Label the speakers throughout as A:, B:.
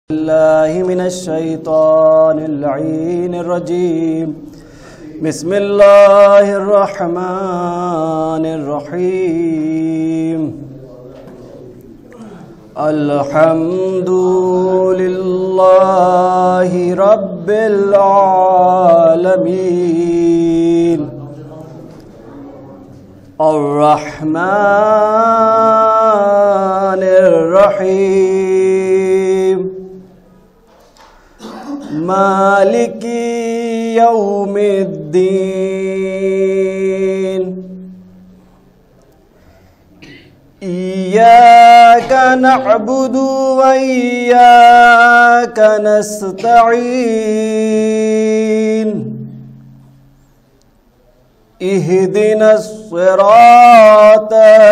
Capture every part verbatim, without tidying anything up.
A: الله من الشيطان اللعين الرجيم. بسم الله الرحمن الرحيم. الحمد لله رب العالمين. الرحمن الرحيم. مالك يوم الدين. إياك نعبد وإياك نستعين. اهدنا الصراط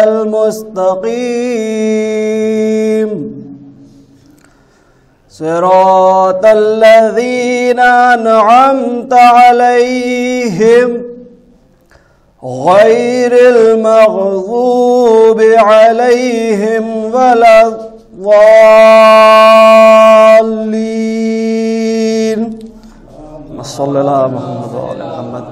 A: المستقيم. صراط الذين أنعمت عليهم غير المغضوب عليهم ولا الضالين. صلى الله على محمد وعلى محمد.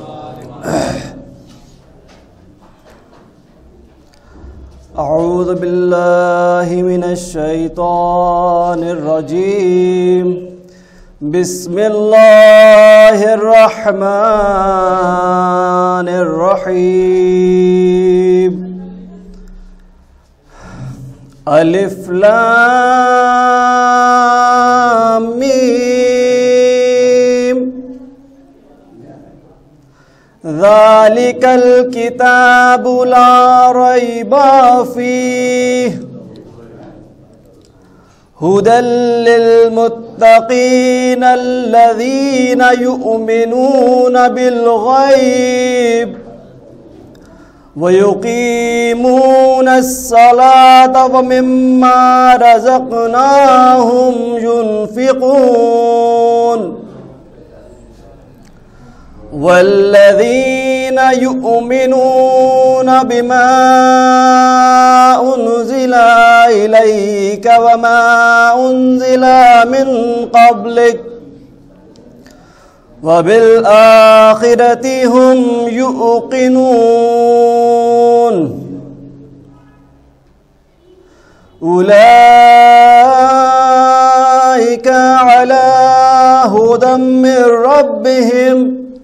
A: أعوذ بالله من الشيطان الرجيم. بسم الله الرحمن الرحيم. ألف لام ميم. ذلك الكتاب لا ريب فيه هدى للمتقين الذين يؤمنون بالغيب ويقيمون الصلاة ومما رزقناهم ينفقون والذين يؤمنون بما أنزل إليك وما أنزل من قبلك وبالآخرة هم يوقنون. أولئك على هدى من ربهم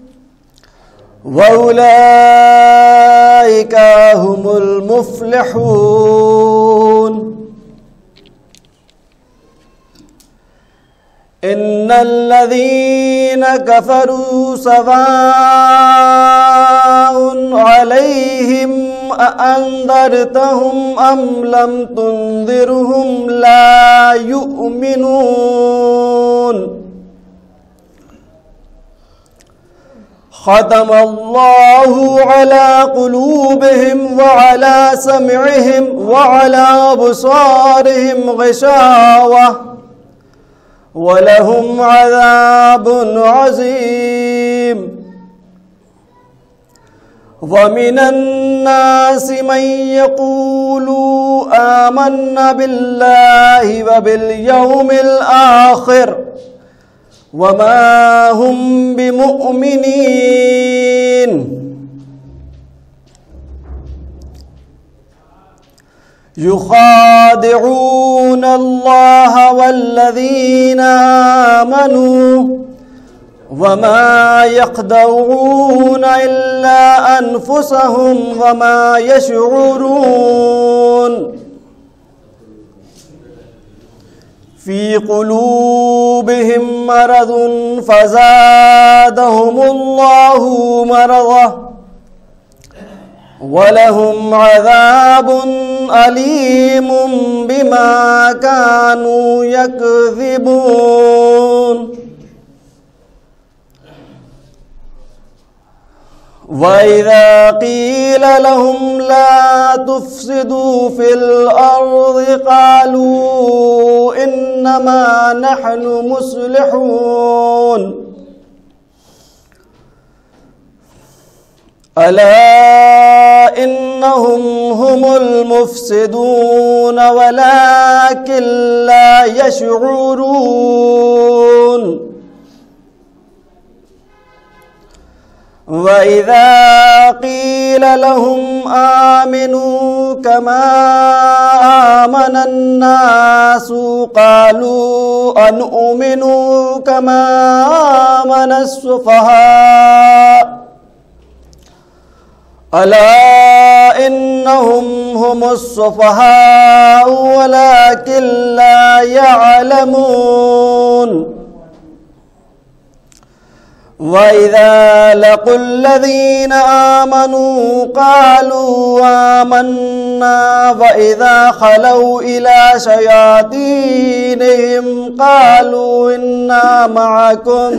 A: وأولئك هم المفلحون. إن الذين كفروا سواء عليهم أأنذرتهم أم لم تنذرهم لا يؤمنون. ختم الله على قلوبهم وعلى سمعهم وعلى أبصارهم غشاوة ولهم عذاب عظيم. ومن الناس من يقول آمنا بالله وباليوم الآخر وما هم بمؤمنين. يخادعون الله والذين آمنوا وما يخدعون إلا أنفسهم وما يشعرون. في قلوبهم مرض فزادهم الله مرضا ولهم عذاب أليم بما كانوا يكذبون. وإذا قيل لهم لا تفسدوا في الأرض قالوا إنما نحن مصلحون. ألا إن إنهم هم المفسدون ولكن لا يشعرون وإذا قيل لهم آمنوا كما آمن الناس قالوا أنؤمن كما آمن السفهاء ألا إنهم هم السفهاء ولكن لا يعلمون وإذا لقوا الذين آمنوا قالوا آمنا وإذا خلوا إلى شياطينهم قالوا إنا معكم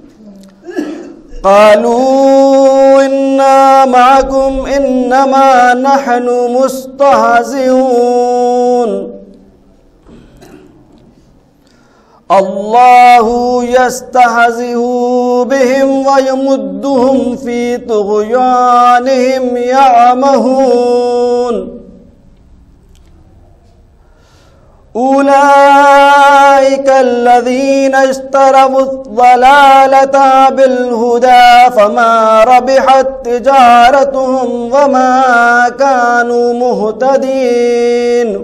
A: قالوا إنا معكم إنما نحن مستهزئون الله يستهزئ بهم ويمدهم في طغيانهم يعمهون أولئك الذين اشتروا الضلالة بالهدى فما ربحت تجارتهم وما كانوا مهتدين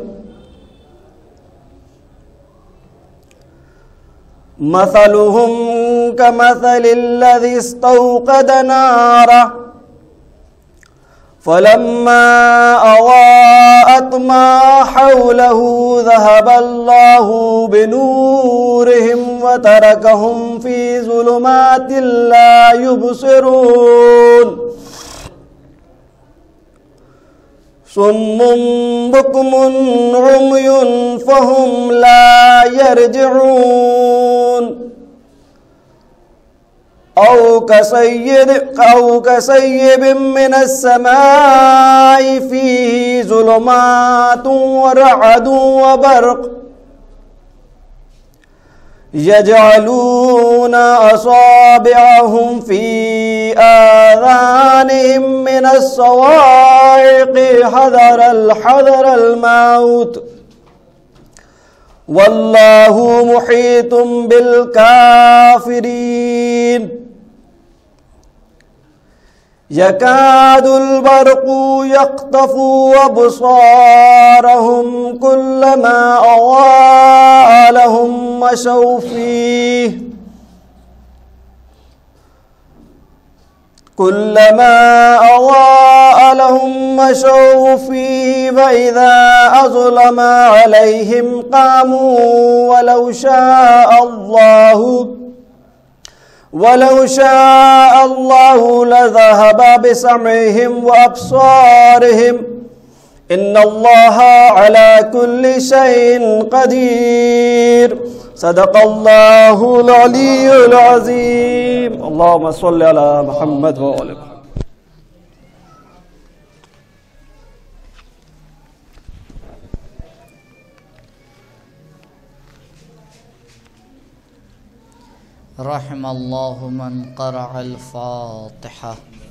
A: مثلهم كمثل الذي استوقد نارا فلما أضاءت ما حوله ذهب الله بنورهم وتركهم في ظلمات لا يبصرون صم بكم عمي فهم لا يرجعون أو كسيب, أو كسيب من السماء فيه ظلمات ورعد وبرق يجعلون أصابعهم في آذانهم من الصواعق حذر الحذر الموت والله محيط بالكافرين يكاد البرق يخطف أبصارهم كلما أضاء لهم مشوا فيه كلما أضاء لهم مشوا فيه فإذا أظلم عليهم قاموا ولو شاء الله ولو شاء الله لذهب بسمعهم وأبصارهم إن الله على كل شيء قدير صدق الله العلي العظيم اللهم صل على محمد وآل محمد.
B: رحم الله من قرأ الفاتحة.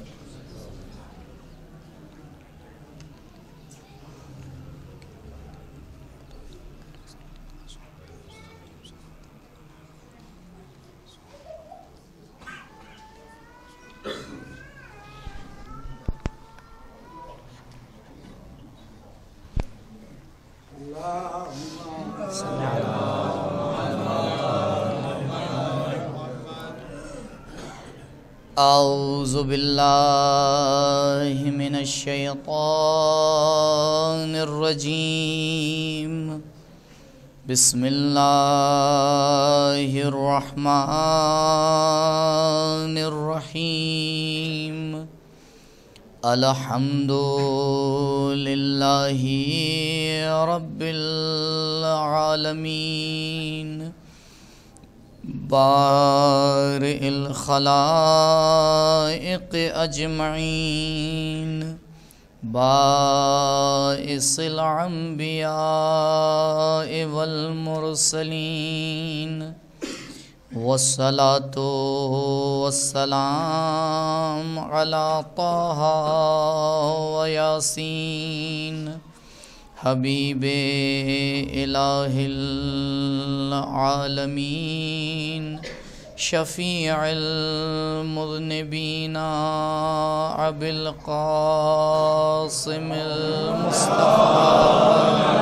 B: أعوذ بالله من الشيطان الرجيم بسم الله الرحمن الرحيم الحمد لله رب العالمين بارئ الخلائق أجمعين بائس الأنبياء والمرسلين والصلاة والسلام على طه وياسين حبيب إله العالمين شفيع المذنبين أبي القاسم المصطفى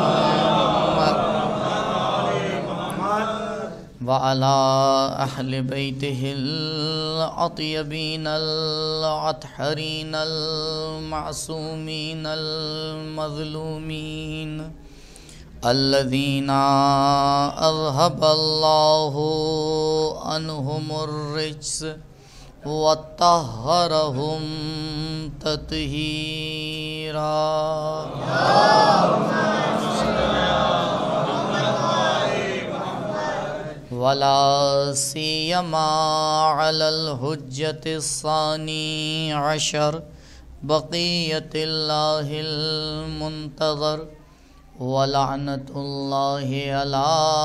B: وعلى أهل بيته الأطيبين الأطهرين المعصومين المظلومين الذين أذهب الله عنهم الرجس وطهرهم تطهيرا ولا سيما على الحجة الثاني عشر بقية الله المنتظر ولعنة الله على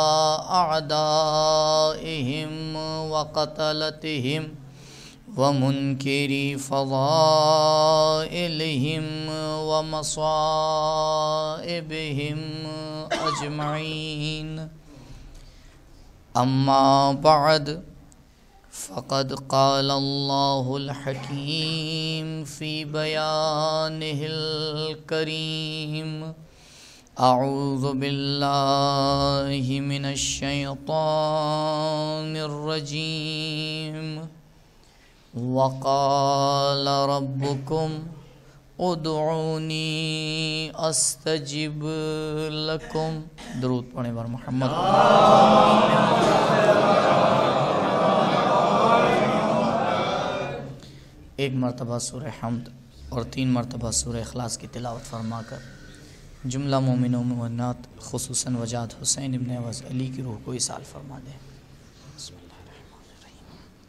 B: أعدائهم وقتلتهم ومنكري فضائلهم ومصائبهم أجمعين. أما بعد فقد قال الله الحكيم في بيانه الكريم أعوذ بالله من الشيطان الرجيم وقال ربكم ادعونی استجب لکم. درود پڑھیں بار محمد. ایک مرتبہ سورہ حمد اور تین مرتبہ سورہ اخلاص کی تلاوت فرما کر جملہ مومنوں و مومنات خصوصاً وجاد حسین ابن عوض علی کی روح کو ایصال فرما دیں. بسم اللہ الرحمن الرحیم.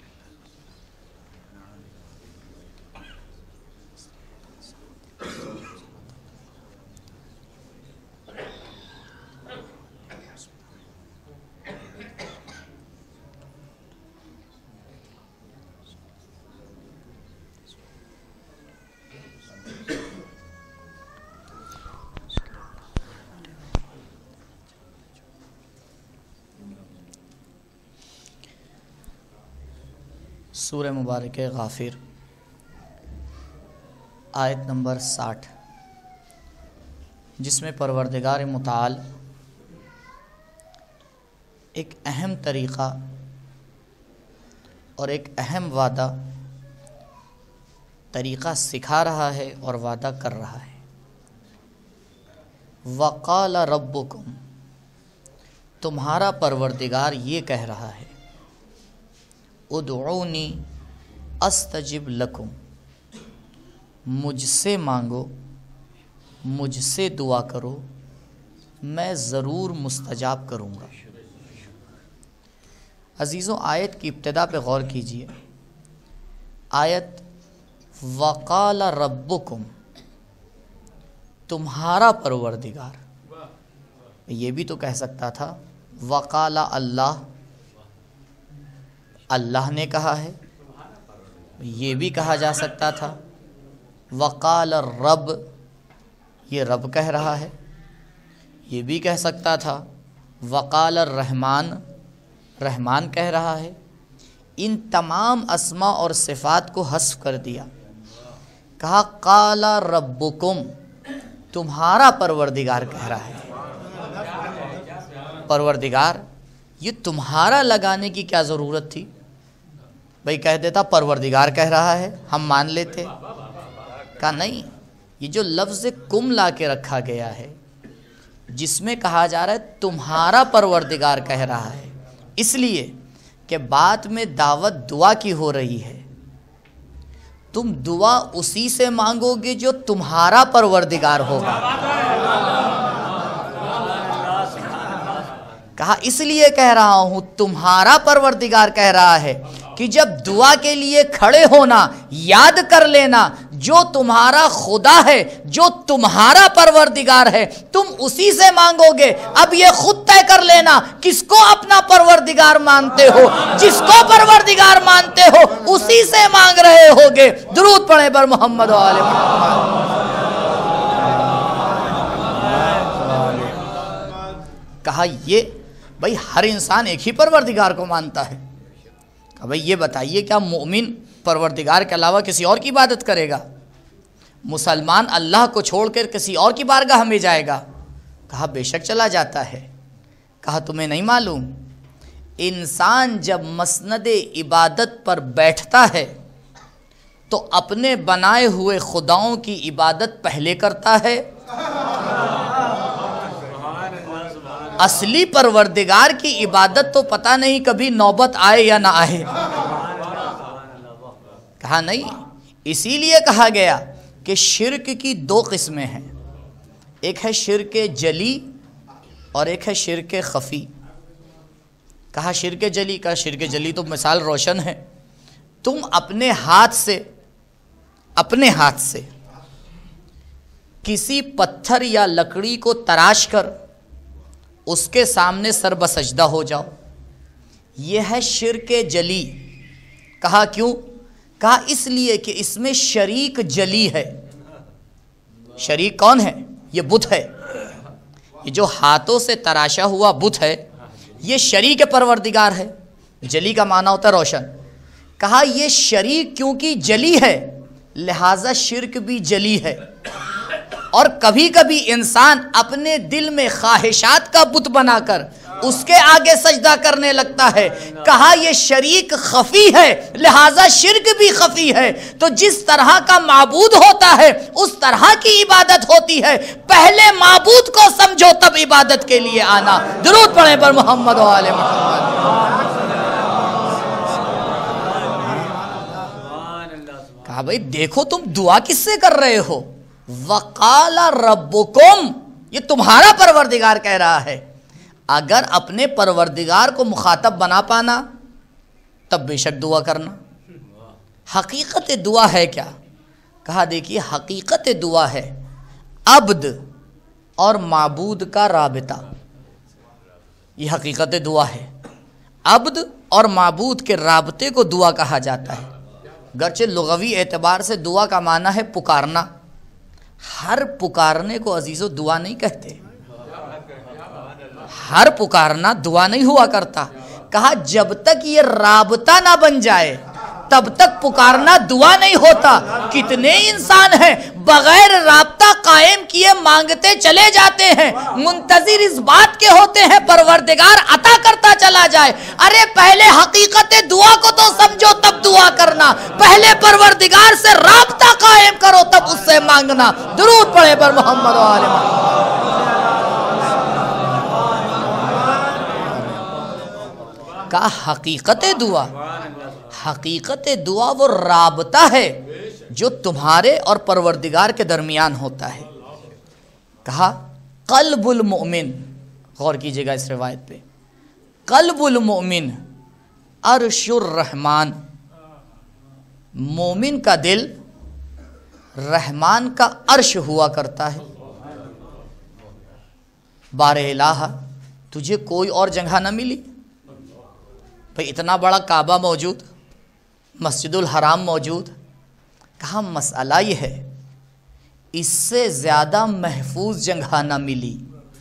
B: سورہ مبارک غافر آیت نمبر ساٹھ، جس میں پروردگار متعال ایک اہم طریقہ اور ایک اہم وعدہ طریقہ سکھا رہا ہے اور وعدہ کر رہا ہے. وقال ربکم، تمہارا پروردگار یہ کہہ رہا ہے، ادعونی استجب لکم، مجھ سے مانگو، مجھ سے دعا کرو، میں ضرور مستجاب کروں گا. عزیزوں، آیت کی ابتدا پہ غور کیجئے. آیت وقال ربکم، تمہارا پروردگار، یہ بھی تو کہہ سکتا تھا وقال اللہ، اللہ نے کہا ہے. یہ بھی کہا جا سکتا تھا وقال الرب، یہ رب کہہ رہا ہے. یہ بھی کہہ سکتا تھا وقال الرحمن، رحمان کہہ رہا ہے. ان تمام اسماء اور صفات کو حذف کر دیا، کہا قال ربکم، تمہارا پروردگار کہہ رہا ہے. پروردگار، یہ تمہارا لگانے کی کیا ضرورت تھی؟ بھئی کہہ دیتا پروردگار کہہ رہا ہے، ہم مان لیتے. کہا نہیں، یہ جو لفظ کم لا کے رکھا گیا ہے، جس میں کہا جا رہا ہے تمہارا پروردگار کہہ رہا ہے، اس لیے کہ بات میں دعوت دعا کی ہو رہی ہے. تم دعا اسی سے مانگو گے جو تمہارا پروردگار ہوگا. کہا اس لیے کہہ رہا ہوں تمہارا پروردگار کہہ رہا ہے کہ جب دعا کے لیے کھڑے ہونا، یاد کر لینا جو تمہارا خدا ہے، جو تمہارا پروردگار ہے، تم اسی سے مانگو گے۔ اب یہ خود طے کر لینا کس کو اپنا پروردگار مانتے ہو۔ جس کو پروردگار مانتے ہو اسی سے مانگ رہے ہوگے۔ درود پڑھیں بر محمد و آل محمد۔ کہا یہ بھئی ہر انسان ایک ہی پروردگار کو مانتا ہے۔ کہا بھئی یہ بتائیے کیا مومن پروردگار کے علاوہ کسی اور کی عبادت کرے گا؟ مسلمان اللہ کو چھوڑ کر کسی اور کی بارگاہ میں جائے گا؟ کہا بے شک چلا جاتا ہے۔ کہا تمہیں نہیں معلوم انسان جب مسند عبادت پر بیٹھتا ہے تو اپنے بنائے ہوئے خداؤں کی عبادت پہلے کرتا ہے، اصلی پروردگار کی عبادت تو پتہ نہیں کبھی نوبت آئے یا نہ آئے۔ کہا نہیں، اسی لیے کہا گیا کہ شرک کی دو قسمیں ہیں، ایک ہے شرک جلی اور ایک ہے شرک خفی۔ کہا شرک جلی کا شرک جلی تو مثال روشن ہے، تم اپنے ہاتھ سے اپنے ہاتھ سے کسی پتھر یا لکڑی کو تراش کر اس کے سامنے سر بسجدہ ہو جاؤ، یہ ہے شرک جلی۔ کہا کیوں؟ کہا اس لیے کہ اس میں شریک جلی ہے۔ شریک کون ہے؟ یہ بت ہے، یہ جو ہاتھوں سے تراشا ہوا بت ہے یہ شریک پروردگار ہے۔ جلی کا معنی ہوتا ہے روشن۔ کہا یہ شریک کیونکہ جلی ہے لہٰذا شرک بھی جلی ہے، اور کبھی کبھی انسان اپنے دل میں خواہشات کا بت بنا کر اس کے آگے سجدہ کرنے لگتا ہے۔ کہا یہ شریک خفی ہے لہٰذا شرک بھی خفی ہے۔ تو جس طرح کا معبود ہوتا ہے اس طرح کی عبادت ہوتی ہے، پہلے معبود کو سمجھو تب عبادت کے لیے آنا۔ درود پڑھیں پر محمد و آل محمد۔ کہا بھئی دیکھو تم دعا کس سے کر رہے ہو؟ وَقَالَ رَبُّكُمْ، یہ تمہارا پروردگار کہہ رہا ہے۔ اگر اپنے پروردگار کو مخاطب بنا پانا تب بے شک دعا کرنا۔ حقیقت دعا ہے کیا؟ کہا دیکھیے حقیقت دعا ہے عبد اور معبود کا رابطہ، یہ حقیقت دعا ہے۔ عبد اور معبود کے رابطے کو دعا کہا جاتا ہے۔ گرچہ لغوی اعتبار سے دعا کا معنی ہے پکارنا، ہر پکارنے کو عزیزو دعا نہیں کہتے، ہر پکارنا دعا نہیں ہوا کرتا۔ کہا جب تک یہ رابطہ نہ بن جائے تب تک پکارنا دعا نہیں ہوتا۔ کتنے انسان ہیں بغیر رابطہ قائم کیے مانگتے چلے جاتے ہیں، منتظر اس بات کے ہوتے ہیں پروردگار عطا کرتا چلا جائے۔ ارے پہلے حقیقت دعا کو تو سمجھو تب دعا کرنا، پہلے پروردگار سے رابطہ قائم کرو تب اس سے مانگنا۔ درود پڑھیں پر محمد و آل محمد۔ کہا حقیقت دعا، حقیقت دعا وہ رابطہ ہے جو تمہارے اور پروردگار کے درمیان ہوتا ہے۔ کہا قلب المؤمن، غور کیجئے گا اس روایت پہ، قلب المؤمن عرش الرحمن، مومن کا دل رحمان کا عرش ہوا کرتا ہے۔ بار الہ تجھے کوئی اور جگہ نہ ملی؟ بھئی اتنا بڑا کعبہ موجود، مسجد الحرام موجود، کہا مسئلہ یہ ہے اس سے زیادہ محفوظ جگہ نہ ملی۔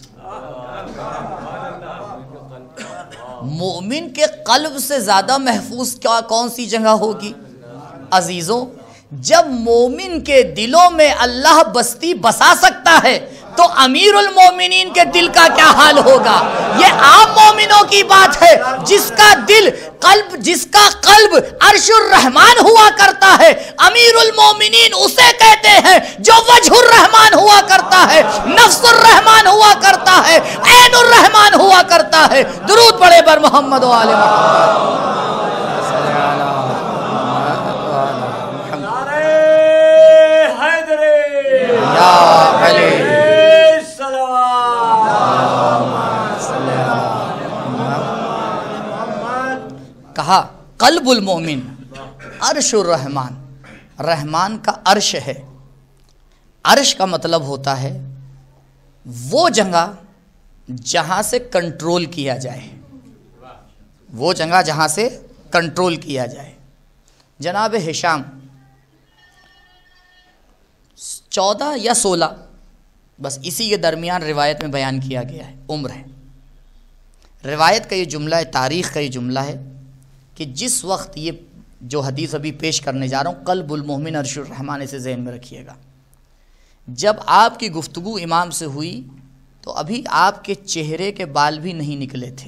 B: مومن کے قلب سے زیادہ محفوظ کیا کون سی جگہ ہوگی؟ عزیزوں جب مومن کے دلوں میں اللہ بستی بسا سکتا ہے تو امیر المومنین کے دل کا کیا حال ہوگا؟ یہ عام مومنوں کی بات ہے، جس کا دل قلب جس کا قلب عرش الرحمان ہوا کرتا ہے، امیر المومنین اسے کہتے ہیں جو وجہ الرحمان ہوا کرتا ہے، نفس الرحمان ہوا کرتا ہے، عین الرحمان ہوا کرتا ہے۔ درود پڑھے بر محمد و آل محمد۔ کہا قلب المومن عرش الرحمان، رحمان کا عرش ہے. عرش کا مطلب ہوتا ہے وہ جگہ جہاں سے کنٹرول کیا جائے, وہ جگہ جہاں سے کنٹرول کیا جائے. جناب ہشام چودہ یا سولہ, بس اسی کے درمیان روایت میں بیان کیا گیا ہے, عمر ہے. روایت کا یہ جملہ ہے, تاریخ کا یہ جملہ ہے کہ جس وقت یہ جو حدیث ابھی پیش کرنے جا رہا ہوں, قلب المومن عرش الرحمان, اسے ذہن میں رکھیے گا. جب آپ کی گفتگو امام سے ہوئی تو ابھی آپ کے چہرے کے بال بھی نہیں نکلے تھے.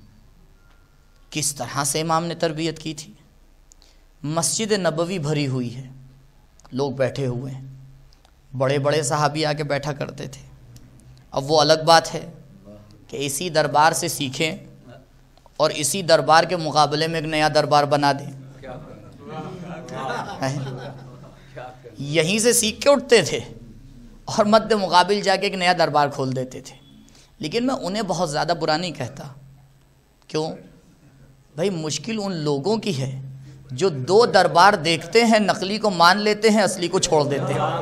B: کس طرح سے امام نے تربیت کی تھی. مسجد نبوی بھری ہوئی ہے, لوگ بیٹھے ہوئے ہیں, بڑے بڑے صحابی آ کے بیٹھا کرتے تھے. اب وہ الگ بات ہے کہ اسی دربار سے سیکھیں اور اسی دربار کے مقابلے میں ایک نیا دربار بنا دیں. یہیں سے سیکھ کے اٹھتے تھے اور مد مقابل جا کے ایک نیا دربار کھول دیتے تھے. لیکن میں انہیں بہت زیادہ برا نہیں کہتا. کیوں بھائی؟ مشکل ان لوگوں کی ہے جو دو دربار دیکھتے ہیں, نقلی کو مان لیتے ہیں, اصلی کو چھوڑ دیتے ہیں.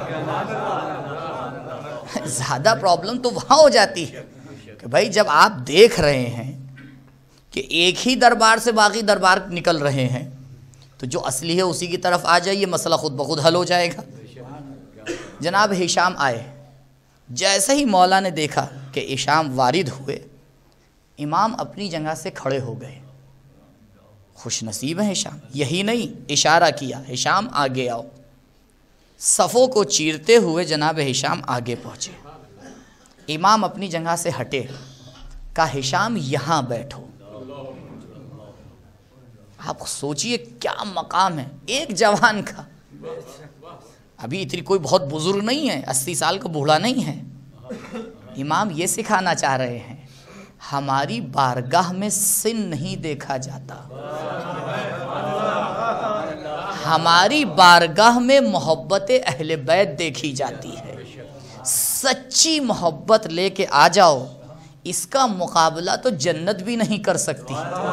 B: زیادہ پرابلم تو وہاں ہو جاتی ہے کہ بھائی جب آپ دیکھ رہے ہیں کہ ایک ہی دربار سے باقی دربار نکل رہے ہیں تو جو اصلی ہے اسی کی طرف آ جائیے, مسئلہ خود بخود حل ہو جائے گا. جناب ہشام آئے, جیسے ہی مولا نے دیکھا کہ ہشام وارد ہوئے, امام اپنی جگہ سے کھڑے ہو گئے. خوش نصیب ہے ہشام. یہی نہیں, اشارہ کیا, ہشام آگے آؤ. صفوں کو چیرتے ہوئے جناب ہشام آگے پہنچے. امام اپنی جگہ سے ہٹے, کہا ہشام یہاں بیٹھو. آپ سوچئے کیا مقام ہے ایک جوان کا. ابھی اتنی کوئی بہت بزرگ نہیں ہے, اسی سال کا بوڑھا نہیں ہے. امام یہ سکھانا چاہ رہے ہیں ہماری بارگاہ میں سن نہیں دیکھا جاتا, ہماری بارگاہ میں محبت اہل بیت دیکھی جاتی ہے. سچی محبت لے کے آ جاؤ, اس کا مقابلہ تو جنت بھی نہیں کر سکتی,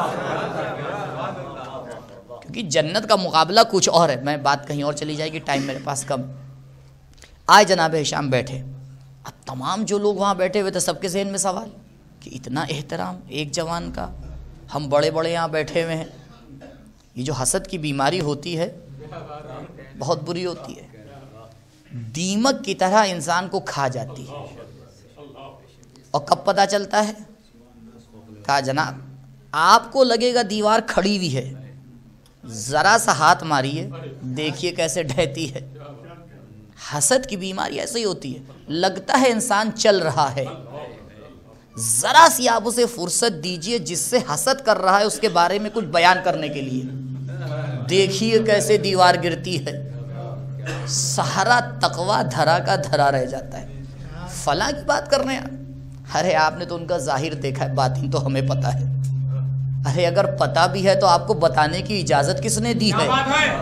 B: کیونکہ جنت کا مقابلہ کچھ اور ہے. میں بات کہیں اور چلی جائے گی, ٹائم میرے پاس کم. آئے جناب ہشام بیٹھے. اب تمام جو لوگ وہاں بیٹھے ہوئے تھے سب کے ذہن میں سوال کہ اتنا احترام ایک جوان کا, ہم بڑے بڑے یہاں بیٹھے ہوئے ہیں. یہ جو حسد کی بیماری ہوتی ہے بہت بری ہوتی ہے, دیمک کی طرح انسان کو کھا جاتی ہے. اور کب پتہ چلتا ہے؟ کہا جناب آپ کو لگے گا دیوار کھڑی ہوئی ہے, ذرا سا ہاتھ ماریے دیکھیے کیسے ڈھہتی ہے. حسد کی بیماری ایسے ہی ہوتی ہے, لگتا ہے انسان چل رہا ہے, ذرا سی آپ اسے فرصت دیجئے جس سے حسد کر رہا ہے اس کے بارے میں کچھ بیان کرنے کے لیے, دیکھیے کیسے دیوار گرتی ہے. سارا تقویٰ دھرا کا دھرا رہ جاتا ہے. فلاں کی بات کر رہے ہیں, ارے آپ نے تو ان کا ظاہر دیکھا ہے, باطن تو ہمیں پتہ ہے. ارے اگر پتہ بھی ہے تو آپ کو بتانے کی اجازت کس نے دی ہے؟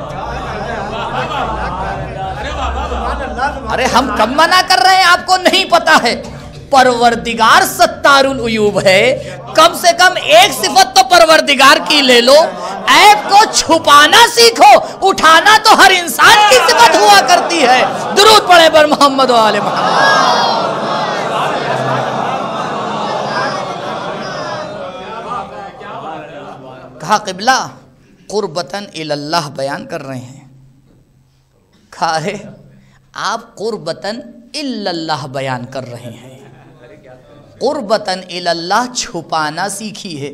B: ارے ہم کب منع کر رہے ہیں, آپ کو نہیں پتہ ہے. پروردگار ستار العیوب ہے, کم سے کم ایک صفت تو پروردگار کی لے لو. عیب کو چھپانا سیکھو, اٹھانا تو ہر انسان کی صفت ہوا کرتی ہے. درود پڑھیں پر محمد و آل محمد. کہا قبلہ قربتاً اللہ بیان کر رہے ہیں. کہا ہے آپ قربتاً اللہ بیان کر رہے ہیں, قربتاً اللہ چھپانا سیکھیے,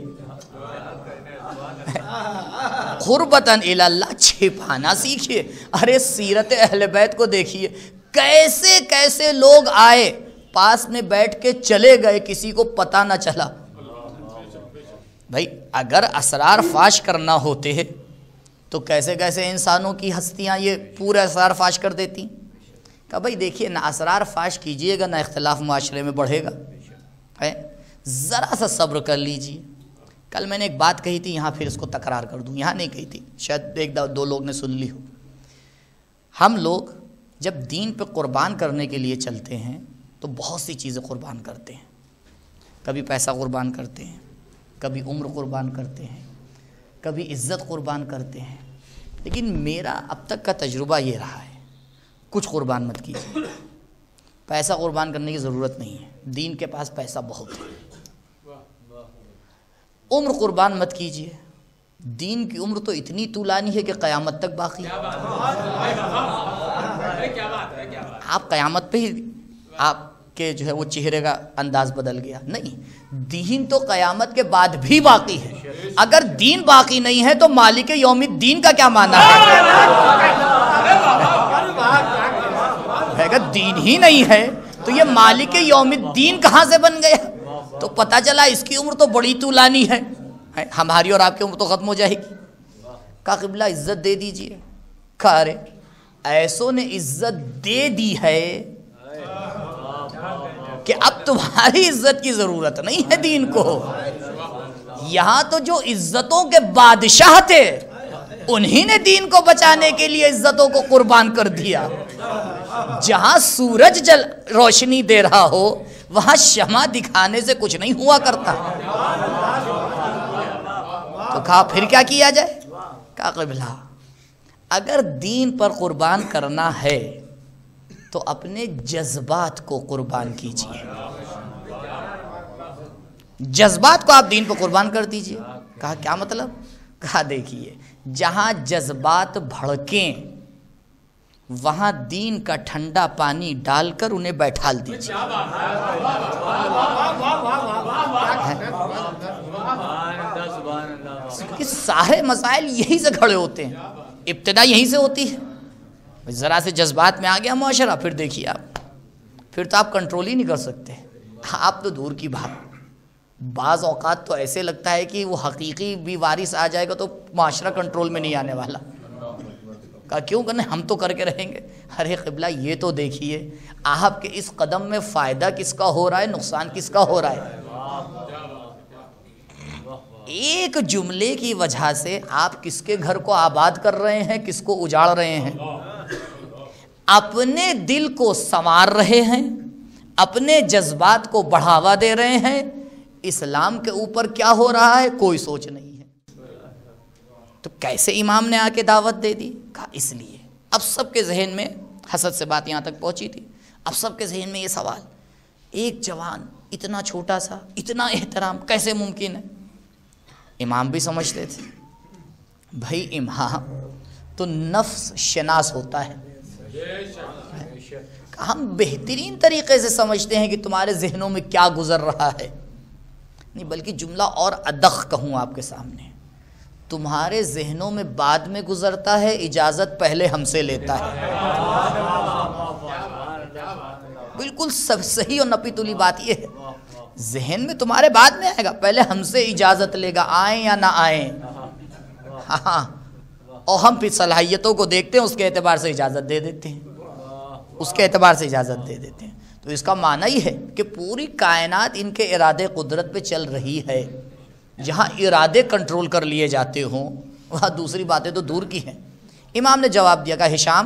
B: قربتاً اللہ چھپانا سیکھیے. ارے سیرت اہل بیت کو دیکھیے, کیسے کیسے لوگ آئے, پاس میں بیٹھ کے چلے گئے, کسی کو پتہ نہ چلا. بھائی اگر اسرار فاش کرنا ہوتے ہیں تو کیسے کیسے انسانوں کی ہستیاں یہ پورے اسرار فاش کر دیتی. کہا بھائی دیکھیے نہ اسرار فاش کیجئے گا نہ اختلاف معاشرے میں بڑھے گا, ہے ذرا سا صبر کر لیجئے. کل میں نے ایک بات کہی تھی, یہاں پھر اس کو تکرار کر دوں, یہاں نہیں کہی تھی, شاید ایک دو لوگ نے سن لی ہو. ہم لوگ جب دین پہ قربان کرنے کے لیے چلتے ہیں تو بہت سی چیزیں قربان کرتے ہیں. کبھی پیسہ قربان کرتے ہیں, کبھی عمر قربان کرتے ہیں, کبھی عزت قربان کرتے ہیں, لیکن میرا اب تک کا تجربہ یہ رہا ہے، کچھ قربان مت کیجیے، پیسہ قربان کرنے کی ضرورت نہیں ہے، دین کے پاس پیسہ بہت ہے۔ عمر قربان مت کیجیے، دین کی عمر تو اتنی طولانی ہے کہ قیامت تک باقی ہے۔ آپ قیامت پہ ہی آپ کے جو ہے وہ چہرے کا انداز بدل گیا، نہیں، دین تو قیامت کے بعد بھی باقی ہے۔ اگر دین باقی نہیں ہے تو مالک یوم الدین کا کیا معنی ہے؟ اگر دین ہی نہیں ہے تو یہ مالک یوم الدین کہاں سے بن گیا؟ تو پتہ چلا اس کی عمر تو بڑی طولانی ہے، ہماری اور آپ کی عمر تو ختم ہو جائے گی۔ کہا قبلہ عزت دے دیجئے۔ کہا ارے ایسوں نے عزت دے دی ہے کہ اب تمہاری عزت کی ضرورت نہیں ہے دین کو۔ یہاں تو جو عزتوں کے بادشاہ تھے انہی نے دین کو بچانے کے لیے عزتوں کو قربان کر دیا۔ جہاں سورج جل روشنی دے رہا ہو وہاں شمع دکھانے سے کچھ نہیں ہوا کرتا۔ تو کہا پھر کیا کیا جائے؟ کہا قبلہ اگر دین پر قربان کرنا ہے تو اپنے جذبات کو قربان کیجیے، جذبات کو آپ دین پر قربان کر دیجئے۔ کہا کیا مطلب؟ کہا دیکھیے جہاں جذبات بھڑکیں وہاں دین کا ٹھنڈا پانی ڈال کر انہیں بیٹھال دیجئے۔ کہ سارے مسائل یہی سے کھڑے ہوتے ہیں، ابتدا یہیں سے ہوتی ہے۔ ذرا سے جذبات میں آ گیا معاشرہ، پھر دیکھیے آپ پھر تو آپ کنٹرول ہی نہیں کر سکتے۔ آپ تو دور کی بات، بعض اوقات تو ایسے لگتا ہے کہ وہ حقیقی بھی وارث آ جائے گا تو معاشرہ کنٹرول میں نہیں آنے والا۔ کہا کیوں کرنے، ہم تو کر کے رہیں گے۔ ارے قبلہ یہ تو دیکھیے آپ کے اس قدم میں فائدہ کس کا ہو رہا ہے، نقصان کس کا ہو رہا ہے۔ ایک جملے کی وجہ سے آپ کس کے گھر کو آباد کر رہے ہیں، کس کو اجاڑ رہے ہیں، اپنے دل کو سنوار رہے ہیں، اپنے جذبات کو بڑھاوا دے رہے ہیں۔ اسلام کے اوپر کیا ہو رہا ہے کوئی سوچ نہیں ہے۔ تو کیسے امام نے آ کے دعوت دے دی؟ کہا اس لیے اب سب کے ذہن میں، حسد سے بات یہاں تک پہنچی تھی، اب سب کے ذہن میں یہ سوال، ایک جوان اتنا چھوٹا سا، اتنا احترام کیسے ممکن ہے؟ امام بھی سمجھتے تھے بھائی امام تو نفس شناس ہوتا ہے، ہم بہترین طریقے سے سمجھتے ہیں کہ تمہارے ذہنوں میں کیا گزر رہا ہے، نہیں بلکہ جملہ اور ادق کہوں آپ کے سامنے، تمہارے ذہنوں میں بعد میں گزرتا ہے، اجازت پہلے ہم سے لیتا ہے۔ بالکل سب صحیح اور نپی تلی بات یہ ہے، ذہن میں تمہارے بعد میں آئے گا، پہلے ہم سے اجازت لے گا، آئیں یا نہ آئیں۔ ہاں اور ہم پھر صلاحیتوں کو دیکھتے ہیں، اس کے اعتبار سے اجازت دے دیتے ہیں، اس کے اعتبار سے اجازت دے دیتے ہیں۔ تو اس کا معنی ہی ہے کہ پوری کائنات ان کے ارادے قدرت پہ چل رہی ہے۔ جہاں ارادے کنٹرول کر لیے جاتے ہوں وہاں دوسری باتیں تو دور کی ہیں۔ امام نے جواب دیا کہ ہشام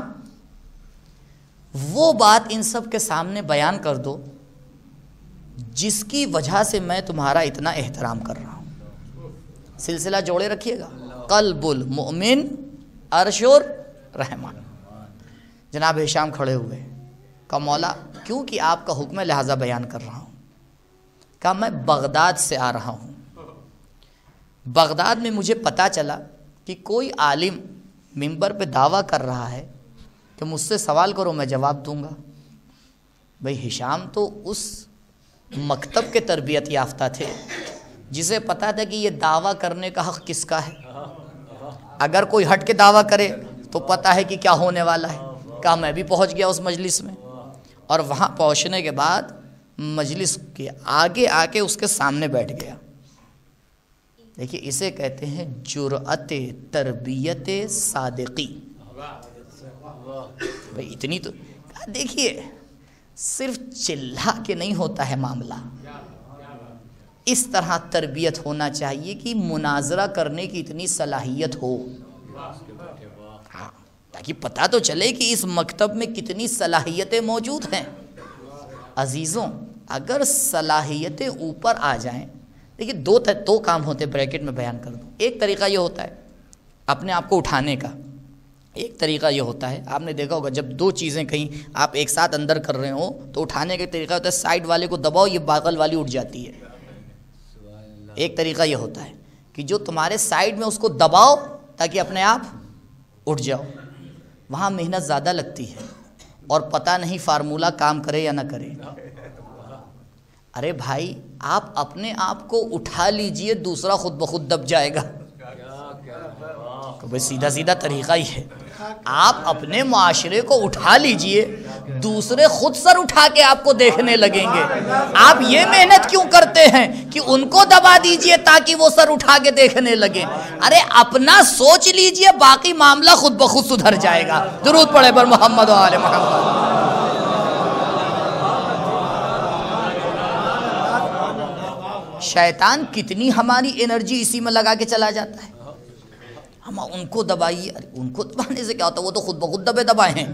B: وہ بات ان سب کے سامنے بیان کر دو جس کی وجہ سے میں تمہارا اتنا احترام کر رہا ہوں۔ سلسلہ جوڑے رکھیے گا، قلب المؤمن عرش الرحمن۔ جناب ہشام کھڑے ہوئے، کہا مولا کیوں کہ آپ کا حکم ہے لہذا بیان کر رہا ہوں۔ کہا میں بغداد سے آ رہا ہوں، بغداد میں مجھے پتہ چلا کہ کوئی عالم منبر پہ دعویٰ کر رہا ہے کہ مجھ سے سوال کرو میں جواب دوں گا۔ بھئی ہشام تو اس مکتب کے تربیت یافتہ تھے جسے پتہ تھا کہ یہ دعویٰ کرنے کا حق کس کا ہے، اگر کوئی ہٹ کے دعویٰ کرے تو پتہ ہے کہ کیا ہونے والا ہے۔ کہا میں بھی پہنچ گیا اس مجلس میں، اور وہاں پہنچنے کے بعد مجلس کے آگے آ کے اس کے سامنے بیٹھ گیا۔ دیکھیے اسے کہتے ہیں جرأت تربیت صادقی۔ بھئی اتنی تو دیکھیے صرف چلا کے نہیں ہوتا ہے معاملہ، اس طرح تربیت ہونا چاہیے کہ مناظرہ کرنے کی اتنی صلاحیت ہو، ہاں تاکہ پتہ تو چلے کہ اس مکتب میں کتنی صلاحیتیں موجود ہیں۔ عزیزوں اگر صلاحیتیں اوپر آ جائیں، دیکھیے دو دو کام ہوتے ہیں، بریکٹ میں بیان کر دوں۔ ایک طریقہ یہ ہوتا ہے اپنے آپ کو اٹھانے کا، ایک طریقہ یہ ہوتا ہے، آپ نے دیکھا ہوگا جب دو چیزیں کہیں آپ ایک ساتھ اندر کر رہے ہو تو اٹھانے کا طریقہ ہوتا ہے سائڈ والے کو دباؤ، یہ بغل والی اٹھ جاتی ہے۔ ایک طریقہ یہ ہوتا ہے کہ جو تمہارے سائڈ میں اس کو دباؤ تاکہ اپنے آپ اٹھ جاؤ، وہاں محنت زیادہ لگتی ہے اور پتہ نہیں فارمولہ کام کرے یا نہ کرے۔ ارے بھائی آپ اپنے آپ کو اٹھا لیجئے، دوسرا خود بخود دب جائے گا۔ تو بھئی سیدھا سیدھا طریقہ ہی ہے، آپ اپنے معاشرے کو اٹھا لیجئے، دوسرے خود سر اٹھا کے آپ کو دیکھنے لگیں گے۔ آپ یہ محنت کیوں کرتے ہیں کہ ان کو دبا دیجئے تاکہ وہ سر اٹھا کے دیکھنے لگیں؟ ارے اپنا سوچ لیجئے، باقی معاملہ خود بخود سدھر جائے گا۔ درود پڑھے پر محمد و آل محمد۔ شیطان کتنی ہماری انرجی اسی میں لگا کے چلا جاتا ہے، ہم ان کو دبائیے، ان کو دبانے سے کیا ہوتا ہے، وہ تو خود بخود دبے دبائے ہیں،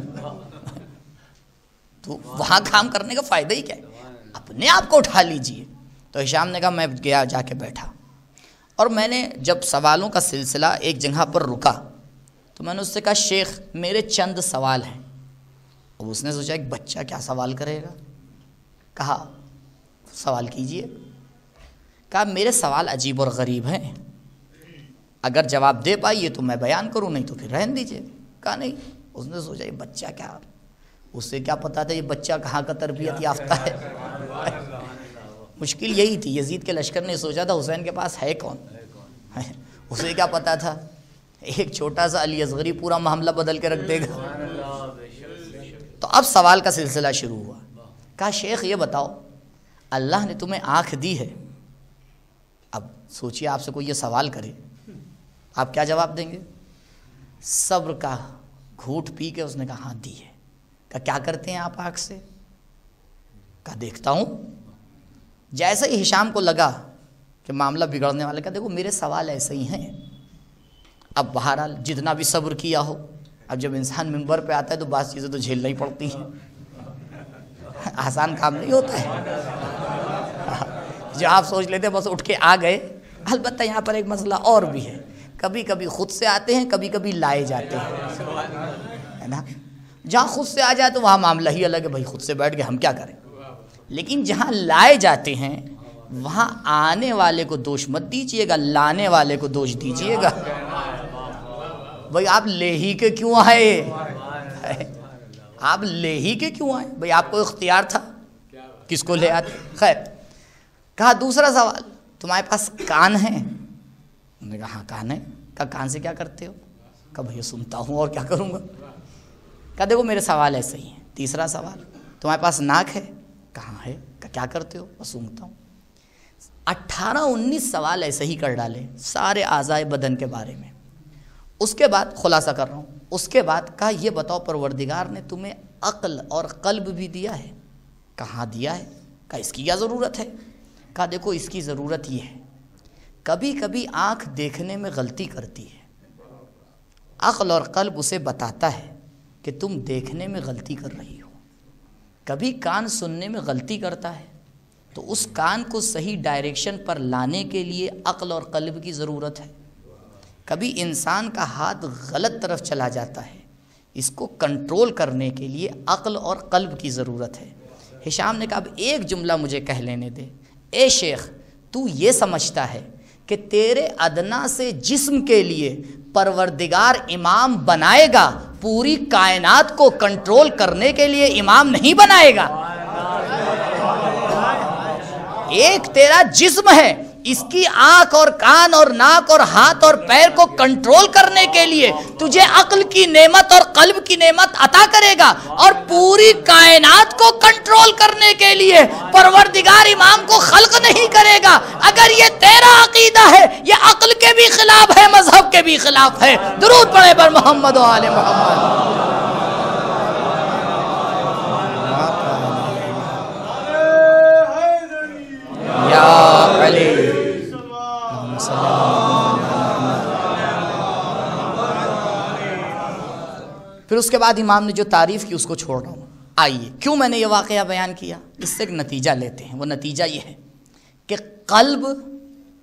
B: تو وہاں کام کرنے کا فائدہ ہی کیا ہے؟ اپنے آپ کو اٹھا لیجئے۔ تو ہشام نے کہا میں گیا جا کے بیٹھا، اور میں نے جب سوالوں کا سلسلہ ایک جگہ پر رکا تو میں نے اس سے کہا شیخ میرے چند سوال ہیں۔ اب اس نے سوچا ایک بچہ کیا سوال کرے گا، کہا سوال کیجئے۔ کہا میرے سوال عجیب اور غریب ہیں، اگر جواب دے پائیے تو میں بیان کروں، نہیں تو پھر رہن دیجئے۔ کہا نہیں۔ اس نے سوچا یہ بچہ کیا، اس سے کیا پتا تھا یہ بچہ کہاں کا تربیت یافتہ ہے۔ مشکل یہی تھی، یزید کے لشکر نے سوچا تھا حسین کے پاس ہے کون، اسے کیا پتا تھا ایک چھوٹا سا علی اصغری پورا معاملہ بدل کے رکھ دے گا۔ تو اب سوال کا سلسلہ شروع ہوا۔ کہا شیخ یہ بتاؤ اللہ نے تمہیں آنکھ دی ہے، اب سوچیے آپ سے کوئی یہ سوال کرے آپ کیا جواب دیں گے؟ صبر کا گھوٹ پی کے اس نے کہا ہاں دی ہے۔ کہا کیا کرتے ہیں آپ آنکھ سے؟ کہا دیکھتا ہوں۔ جیسے ہی ہشام کو لگا کہ معاملہ بگڑنے والا، کہا دیکھو میرے سوال ایسے ہی ہیں، اب بہرحال جتنا بھی صبر کیا ہو، اب جب انسان منبر پہ آتا ہے تو بعض چیزیں تو جھیلنا ہی پڑتی ہیں، آسان کام نہیں ہوتا ہے جو آپ سوچ لیتے بس اٹھ کے آ گئے۔ البتہ یہاں پر ایک مسئلہ اور بھی ہے، کبھی کبھی خود سے آتے ہیں، کبھی کبھی لائے جاتے ہیں، ہے نا۔ جہاں خود سے آ جائے تو وہاں معاملہ ہی الگ ہے، بھائی خود سے بیٹھ کے ہم کیا کریں، لیکن جہاں لائے جاتے ہیں وہاں آنے والے کو دوش مت دیجئے گا، لانے والے کو دوش دیجئے گا۔ بھائی آپ لے ہی کے کیوں آئے، آپ لے ہی کے کیوں آئے، بھائی آپ کو اختیار تھا کس کو لے آتے۔ خیر، کہا دوسرا سوال تمہارے پاس کان ہیں؟ انہوں نے کہا ہاں کان ہے۔ کہا کان سے کیا کرتے ہو؟ کہا بھئی سنتا ہوں اور کیا کروں گا۔ کہا دیکھو میرے سوال ایسے ہی ہیں۔ تیسرا سوال تمہارے پاس ناک ہے؟ کہاں ہے۔ کہا کیا کرتے ہو؟ میں سونگھتا ہوں۔ اٹھارہ انیس سوال ایسے ہی کر ڈالے سارے اعضائے بدن کے بارے میں۔ اس کے بعد خلاصہ کر رہا ہوں، اس کے بعد کہا یہ بتاؤ پروردگار نے تمہیں عقل اور قلب بھی دیا ہے؟ کہاں دیا ہے۔ کہا اس کی کیا ضرورت ہے؟ کہا دیکھو اس کی ضرورت یہ ہے، کبھی کبھی آنکھ دیکھنے میں غلطی کرتی ہے، عقل اور قلب اسے بتاتا ہے کہ تم دیکھنے میں غلطی کر رہی ہو۔ کبھی کان سننے میں غلطی کرتا ہے تو اس کان کو صحیح ڈائریکشن پر لانے کے لیے عقل اور قلب کی ضرورت ہے۔ کبھی انسان کا ہاتھ غلط طرف چلا جاتا ہے، اس کو کنٹرول کرنے کے لیے عقل اور قلب کی ضرورت ہے۔ ہشام نے کہا اب ایک جملہ مجھے کہہ لینے دے، اے شیخ تو یہ سمجھتا ہے کہ تیرے ادنا سے جسم کے لیے پروردگار امام بنائے گا، پوری کائنات کو کنٹرول کرنے کے لیے امام نہیں بنائے گا؟ ایک تیرا جسم ہے، اس کی آنکھ اور کان اور ناک اور ہاتھ اور پیر کو کنٹرول کرنے کے لیے تجھے عقل کی نعمت اور قلب کی نعمت عطا کرے گا، اور پوری کائنات کو کنٹرول کرنے کے لیے پروردگار امام کو خلق نہیں کرے گا۔ اگر یہ تیرا عقیدہ ہے یہ عقل کے بھی خلاف ہے، مذہب کے بھی خلاف ہے۔ درود پڑھے پر محمد و آل محمد۔ یا علی پھر اس کے بعد امام نے جو تعریف کی اس کو چھوڑ رہا ہوں۔ آئیے کیوں میں نے یہ واقعہ بیان کیا، اس سے ایک نتیجہ لیتے ہیں۔ وہ نتیجہ یہ ہے کہ قلب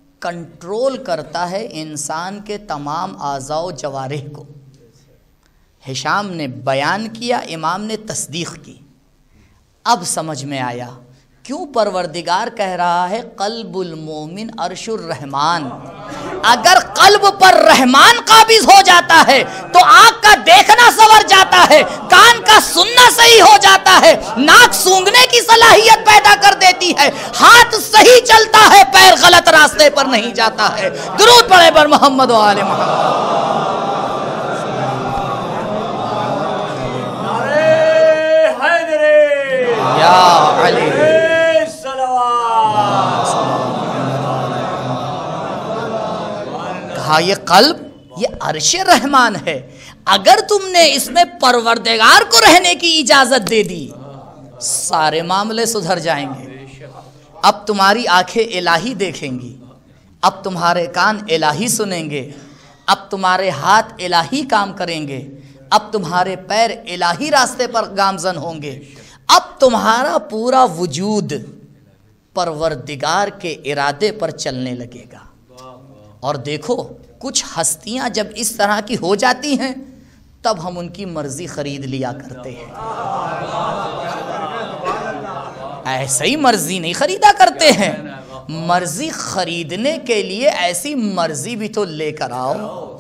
B: کنٹرول کرتا ہے انسان کے تمام اعضاء و جوارح کو۔ ہشام نے بیان کیا، امام نے تصدیق کی۔ اب سمجھ میں آیا کیوں پروردگار کہہ رہا ہے قلب المومن عرش الرحمن۔ اگر قلب پر رحمان قابض ہو جاتا ہے تو آنکھ کا دیکھنا سنور جاتا ہے، کان کا سننا صحیح ہو جاتا ہے، ناک سونگھنے کی صلاحیت پیدا کر دیتی ہے، ہاتھ صحیح چلتا ہے، پیر غلط راستے پر نہیں جاتا ہے۔ درود پڑھے پر محمد و آل محمد۔ یا علی کہا یہ قلب یہ عرش رحمان ہے، اگر تم نے اس میں پروردگار کو رہنے کی اجازت دے دی سارے معاملے سدھر جائیں گے۔ اب تمہاری آنکھیں الہی دیکھیں گی، اب تمہارے کان الہی سنیں گے، اب تمہارے ہاتھ الہی کام کریں گے، اب تمہارے پیر الہی راستے پر گامزن ہوں گے، اب تمہارا پورا وجود پروردگار کے ارادے پر چلنے لگے گا۔ اور دیکھو کچھ ہستیاں جب اس طرح کی ہو جاتی ہیں تب ہم ان کی مرضی خرید لیا کرتے ہیں، ایسے ہی مرضی نہیں خریدا کرتے ہیں۔ مرضی خریدنے کے لیے ایسی مرضی بھی تو لے کر آؤ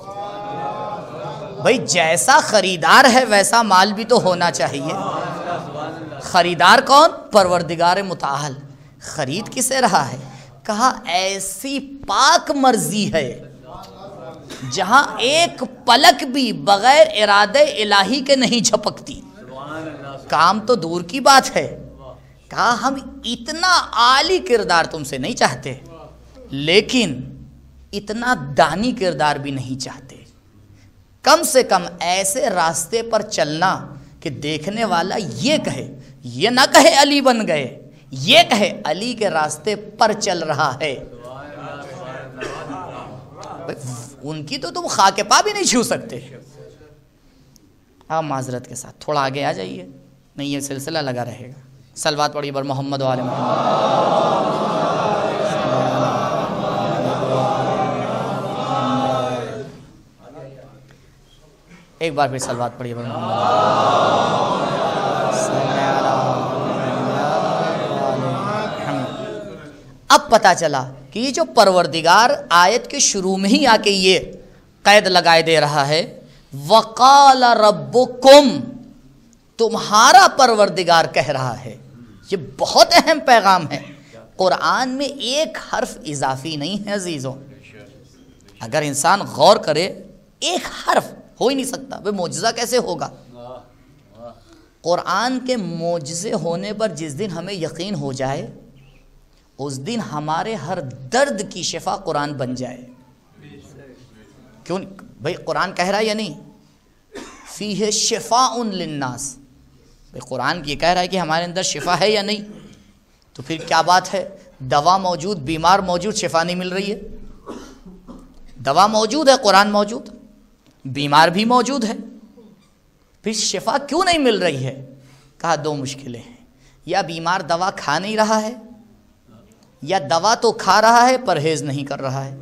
B: بھئی، جیسا خریدار ہے ویسا مال بھی تو ہونا چاہیے۔ خریدار کون؟ پروردگار متعال۔ خرید کسے رہا ہے؟ کہا ایسی پاک مرضی ہے جہاں ایک پلک بھی بغیر ارادے الہی کے نہیں جھپکتی۔ کام تو دور کی بات ہے، کہا ہم اتنا عالی کردار تم سے نہیں چاہتے، لیکن اتنا دانی کردار بھی نہیں چاہتے۔ کم سے کم ایسے راستے پر چلنا کہ دیکھنے والا یہ کہے، یہ نہ کہے علی بن گئے، یہ کہے علی کے راستے پر چل رہا ہے۔ ان کی تو تم خاک پا بھی نہیں چھو سکتے۔ آپ معذرت کے ساتھ تھوڑا آگے آ جائیے، نہیں یہ سلسلہ لگا رہے گا۔ صلوات پڑھیے بر محمد و آل محمد۔ ایک بار پھر صلوات پڑھیے بر محمد۔ اب پتا چلا کہ یہ جو پروردگار آیت کے شروع میں ہی آ کے یہ قید لگائے دے رہا ہے، وقال ربکم، تمہارا پروردگار کہہ رہا ہے، یہ بہت اہم پیغام ہے۔ قرآن میں ایک حرف اضافی نہیں ہے عزیزوں، اگر انسان غور کرے ایک حرف ہو ہی نہیں سکتا، وہ معجزہ کیسے ہوگا؟ قرآن کے معجزے ہونے پر جس دن ہمیں یقین ہو جائے اس دن ہمارے ہر درد کی شفا قرآن بن جائے۔ کیوں بھئی قرآن کہہ رہا ہے یا نہیں؟ فیہ شفاء للناس، بھئی قرآن یہ کہہ رہا ہے کہ ہمارے اندر شفا ہے یا نہیں؟ تو پھر کیا بات ہے؟ دوا موجود، بیمار موجود، شفا نہیں مل رہی ہے۔ دوا موجود ہے، قرآن موجود، بیمار بھی موجود ہے، پھر شفا کیوں نہیں مل رہی ہے؟ کہا دو مشکلیں ہیں، یا بیمار دوا کھا نہیں رہا ہے، یا دوا تو کھا رہا ہے پرہیز نہیں کر رہا ہے۔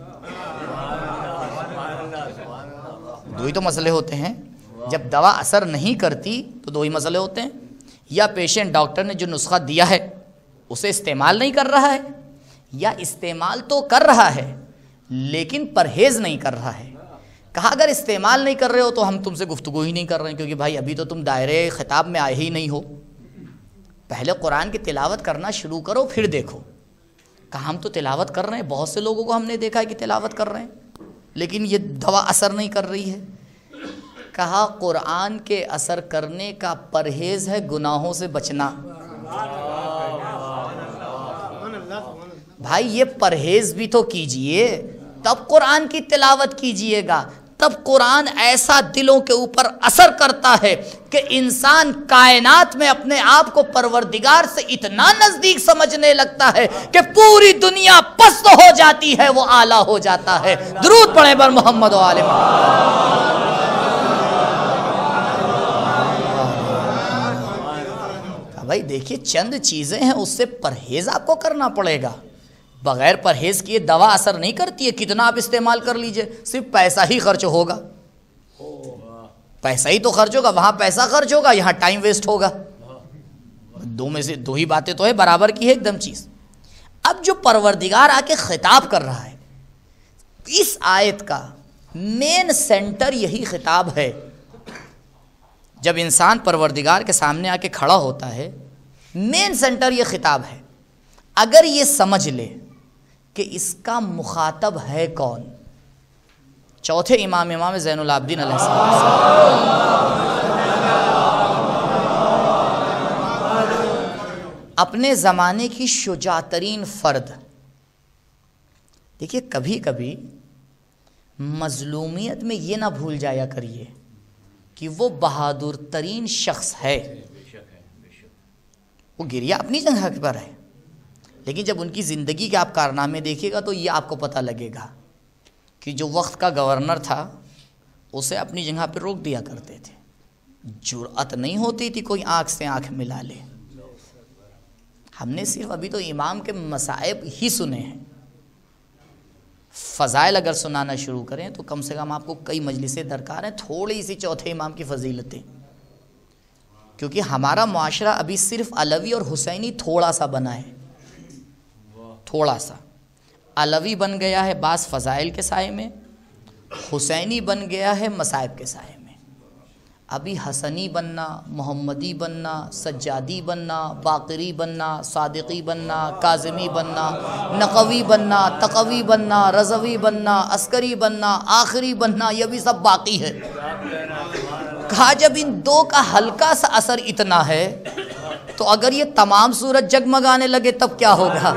B: دو ہی تو مسئلے ہوتے ہیں، جب دوا اثر نہیں کرتی تو دو ہی مسئلے ہوتے ہیں، یا پیشنٹ ڈاکٹر نے جو نسخہ دیا ہے اسے استعمال نہیں کر رہا ہے، یا استعمال تو کر رہا ہے لیکن پرہیز نہیں کر رہا ہے۔ کہا اگر استعمال نہیں کر رہے ہو تو ہم تم سے گفتگو ہی نہیں کر رہے ہیں، کیونکہ بھائی ابھی تو تم دائرے خطاب میں آئے ہی نہیں ہو، پہلے قرآن کی تلاوت کرنا شروع کرو پھر دیکھو۔ کہا ہم تو تلاوت کر رہے ہیں، بہت سے لوگوں کو ہم نے دیکھا ہے کہ تلاوت کر رہے ہیں لیکن یہ دوا اثر نہیں کر رہی ہے۔ کہا قرآن کے اثر کرنے کا پرہیز ہے گناہوں سے بچنا۔ بھائی یہ پرہیز بھی تو کیجئے تب قرآن کی تلاوت کیجئے گا، تب قرآن ایسا دلوں کے اوپر اثر کرتا ہے کہ انسان کائنات میں اپنے آپ کو پروردگار سے اتنا نزدیک سمجھنے لگتا ہے کہ پوری دنیا پست ہو جاتی ہے وہ اعلیٰ ہو جاتا ہے۔ درود پڑھیں بر محمد و آل محمد۔ بھائی دیکھیے چند چیزیں ہیں، اس سے پرہیز آپ کو کرنا پڑے گا، بغیر پرہیز کیے دوا اثر نہیں کرتی ہے، کتنا آپ استعمال کر لیجئے صرف پیسہ ہی خرچ ہوگا۔ پیسہ ہی تو خرچ ہوگا، وہاں پیسہ خرچ ہوگا، یہاں ٹائم ویسٹ ہوگا، دو میں سے دو ہی باتیں تو ہے، برابر کی ہے ایک دم چیز۔ اب جو پروردگار آ کے خطاب کر رہا ہے، اس آیت کا مین سینٹر یہی خطاب ہے۔ جب انسان پروردگار کے سامنے آ کے کھڑا ہوتا ہے، مین سینٹر یہ خطاب ہے۔ اگر یہ سمجھ لے کہ اس کا مخاطب ہے کون، چوتھے امام امام زین العابدین علیہ السلام اپنے زمانے کی شجاع ترین فرد۔ دیکھیے کبھی کبھی مظلومیت میں یہ نہ بھول جایا کریے کہ وہ بہادر ترین شخص ہے، وہ گریا اپنی جگہ پر ہے، لیکن جب ان کی زندگی کے آپ کارنامے دیکھیے گا تو یہ آپ کو پتہ لگے گا کہ جو وقت کا گورنر تھا اسے اپنی جگہ پہ روک دیا کرتے تھے، جرأت نہیں ہوتی تھی کوئی آنکھ سے آنکھ ملا لے۔ ہم نے صرف ابھی تو امام کے مصائب ہی سنے ہیں، فضائل اگر سنانا شروع کریں تو کم سے کم آپ کو کئی مجلسیں درکار ہیں، تھوڑی سی چوتھے امام کی فضیلتیں، کیونکہ ہمارا معاشرہ ابھی صرف علوی اور حسینی تھوڑا سا بنا ہے، تھوڑا سا علوی بن گیا ہے بعض فضائل کے سائے میں، حسینی بن گیا ہے مصائب کے سائے میں۔ ابھی حسنی بننا، محمدی بننا، سجادی بننا، باقری بننا، صادقی بننا، کاظمی بننا، نقوی بننا، تقوی بننا، رضوی بننا، عسکری بننا، آخری بننا، یہ بھی سب باقی ہے۔ کہا جب ان دو کا ہلکا سا اثر اتنا ہے تو اگر یہ تمام سورج جگمگانے لگے تب کیا ہوگا؟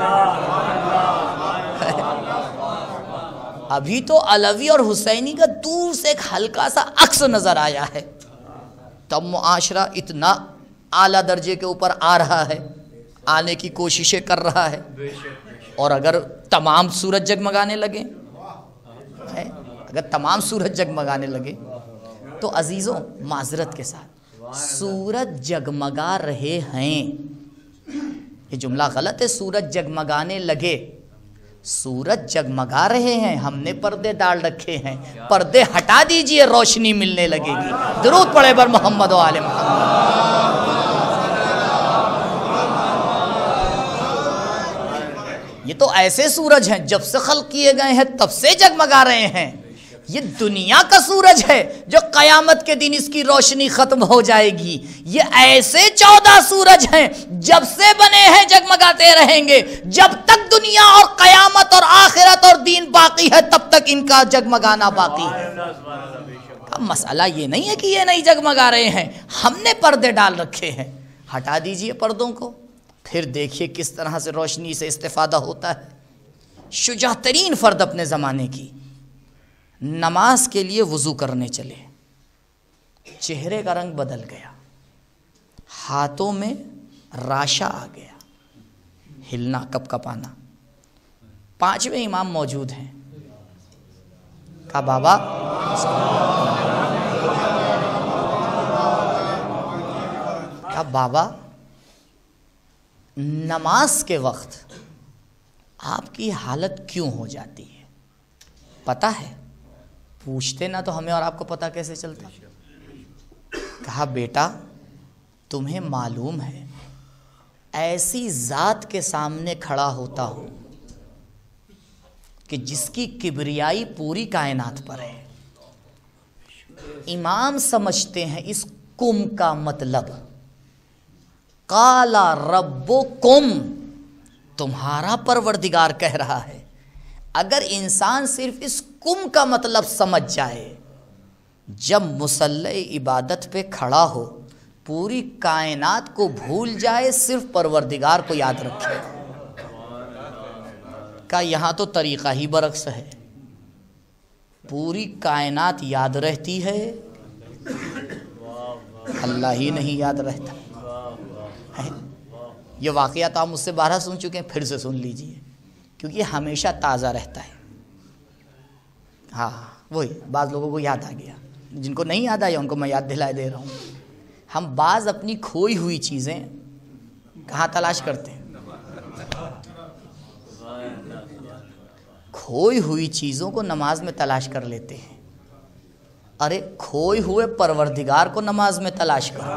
B: ابھی تو علوی اور حسینی کا دور سے ایک ہلکا سا عکس نظر آیا ہے، تب معاشرہ اتنا اعلیٰ درجے کے اوپر آ رہا ہے، آنے کی کوششیں کر رہا ہے۔ اور اگر تمام سورج جگمگانے لگے، اگر تمام سورج جگمگانے لگے تو عزیزوں معذرت کے ساتھ سورج جگمگا رہے ہیں، یہ جملہ غلط ہے، سورج جگمگانے لگے، سورج جگمگا رہے ہیں، ہم نے پردے ڈال رکھے ہیں، پردے ہٹا دیجئے روشنی ملنے لگے گی۔ درود پڑھے بر محمد و آل محمد۔ یہ تو ایسے سورج ہیں جب سے خلق کیے گئے ہیں تب سے جگمگا رہے ہیں، یہ دنیا کا سورج ہے جو قیامت کے دن اس کی روشنی ختم ہو جائے گی۔ یہ ایسے چودہ سورج ہیں جب سے بنے ہیں جگمگاتے رہیں گے، جب تک دنیا اور قیامت اور آخرت اور دین باقی ہے تب تک ان کا جگمگانا باقی ہے۔ اب مسئلہ یہ نہیں ہے کہ یہ نہیں جگمگا رہے ہیں، ہم نے پردے ڈال رکھے ہیں، ہٹا دیجئے پردوں کو، پھر دیکھیے کس طرح سے روشنی سے استفادہ ہوتا ہے۔ شجاع ترین فرد اپنے زمانے کی، نماز کے لیے وضو کرنے چلے، چہرے کا رنگ بدل گیا، ہاتھوں میں راشا آ گیا، ہلنا کپ کپانا۔ پانچویں امام موجود ہیں، کہا بابا کہا بابا نماز کے وقت آپ کی حالت کیوں ہو جاتی ہے؟ پتہ ہے؟ پوچھتے نہ تو ہمیں اور آپ کو پتہ کیسے چلتا؟ کہا بیٹا تمہیں معلوم ہے ایسی ذات کے سامنے کھڑا ہوتا ہوں کہ جس کی کبریائی پوری کائنات پر ہے۔ امام سمجھتے ہیں اس کم کا مطلب قالا ربکم، تمہارا پروردگار کہہ رہا ہے۔ اگر انسان صرف اس کم کا مطلب سمجھ جائے، جب مصلی عبادت پہ کھڑا ہو پوری کائنات کو بھول جائے، صرف پروردگار کو یاد رکھے۔ کہ یہاں تو طریقہ ہی برعکس ہے، پوری کائنات یاد رہتی ہے، اللہ ہی نہیں یاد رہتا ہے۔ یہ واقعہ تو آپ مجھ سے بارہ سن چکے ہیں، پھر سے سن لیجئے کیونکہ یہ ہمیشہ تازہ رہتا ہے۔ ہاں وہی بعض لوگوں کو یاد آ گیا، جن کو نہیں یاد آیا ان کو میں یاد دلائے دے رہا ہوں۔ ہم بعض اپنی کھوئی ہوئی چیزیں کہاں تلاش کرتے ہیں؟ کھوئی ہوئی چیزوں کو نماز میں تلاش کر لیتے ہیں۔ ارے کھوئے ہوئے پروردگار کو نماز میں تلاش کرو.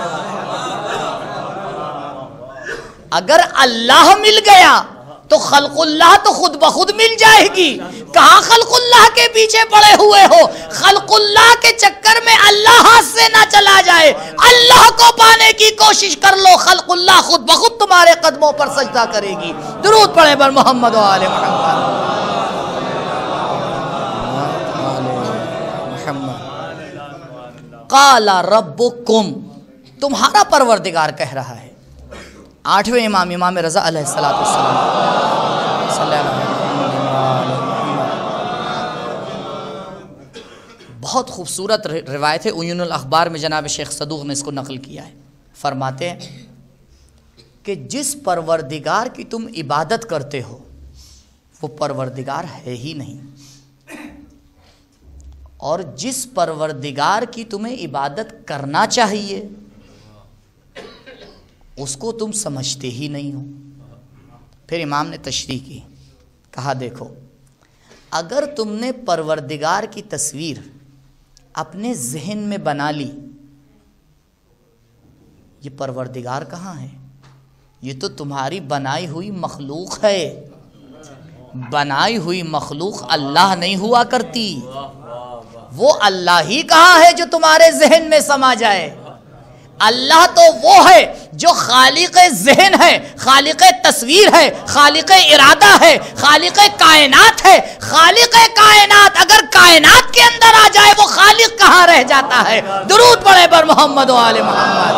B: اگر اللہ مل گیا تو خلق اللہ تو خود بخود مل جائے گی. کہاں خلق اللہ کے پیچھے پڑے ہوئے ہو؟ خلق اللہ کے چکر میں اللہ ہاتھ سے نہ چلا جائے. اللہ کو پانے کی کوشش کر لو، خلق اللہ خود بخود تمہارے قدموں پر سجدہ کرے گی. درود پڑھیں بر محمد و آل محمد. قال ربکم، تمہارا پروردگار کہہ رہا ہے. آٹھویں امام امام رضا علیہ الصلوۃ والسلام صلی اللہ علیہ وسلم. بہت خوبصورت روایت ہے، عیون الاخبار میں جناب شیخ صدوق نے اس کو نقل کیا ہے. فرماتے ہیں کہ جس پروردگار کی تم عبادت کرتے ہو وہ پروردگار ہے ہی نہیں، اور جس پروردگار کی تمہیں عبادت کرنا چاہیے اس کو تم سمجھتے ہی نہیں ہو. پھر امام نے تشریح کی، کہا دیکھو اگر تم نے پروردگار کی تصویر اپنے ذہن میں بنا لی، یہ پروردگار کہاں ہے؟ یہ تو تمہاری بنائی ہوئی مخلوق ہے. بنائی ہوئی مخلوق اللہ نہیں ہوا کرتی. وہ اللہ ہی کہاں ہے جو تمہارے ذہن میں سما جائے؟ اللہ تو وہ ہے جو خالق ذہن ہے، خالق تصویر ہے، خالق ارادہ ہے، خالق کائنات ہے. خالق کائنات اگر کائنات کے اندر آ جائے وہ خالق کہاں رہ جاتا ہے؟ درود پڑھے بر محمد و آل محمد.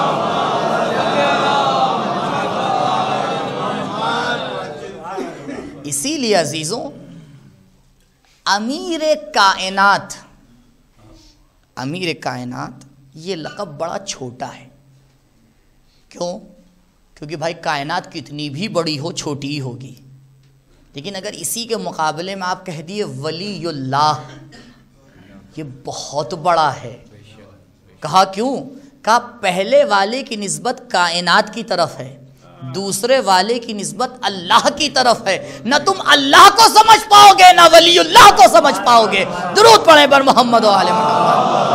B: اسی لیے عزیزوں، امیر کائنات، امیر کائنات یہ لقب بڑا چھوٹا ہے. کیوں؟ کیونکہ بھائی کائنات کتنی بھی بڑی ہو چھوٹی ہی ہوگی. لیکن اگر اسی کے مقابلے میں آپ کہہ دیے ولی اللہ، یہ بہت بڑا ہے. کہا کیوں؟ کہا پہلے والے کی نسبت کائنات کی طرف ہے، دوسرے والے کی نسبت اللہ کی طرف ہے. نہ تم اللہ کو سمجھ پاؤ گے نہ ولی اللہ کو سمجھ پاؤ گے. درود پڑھیں بر محمد و آل محمد.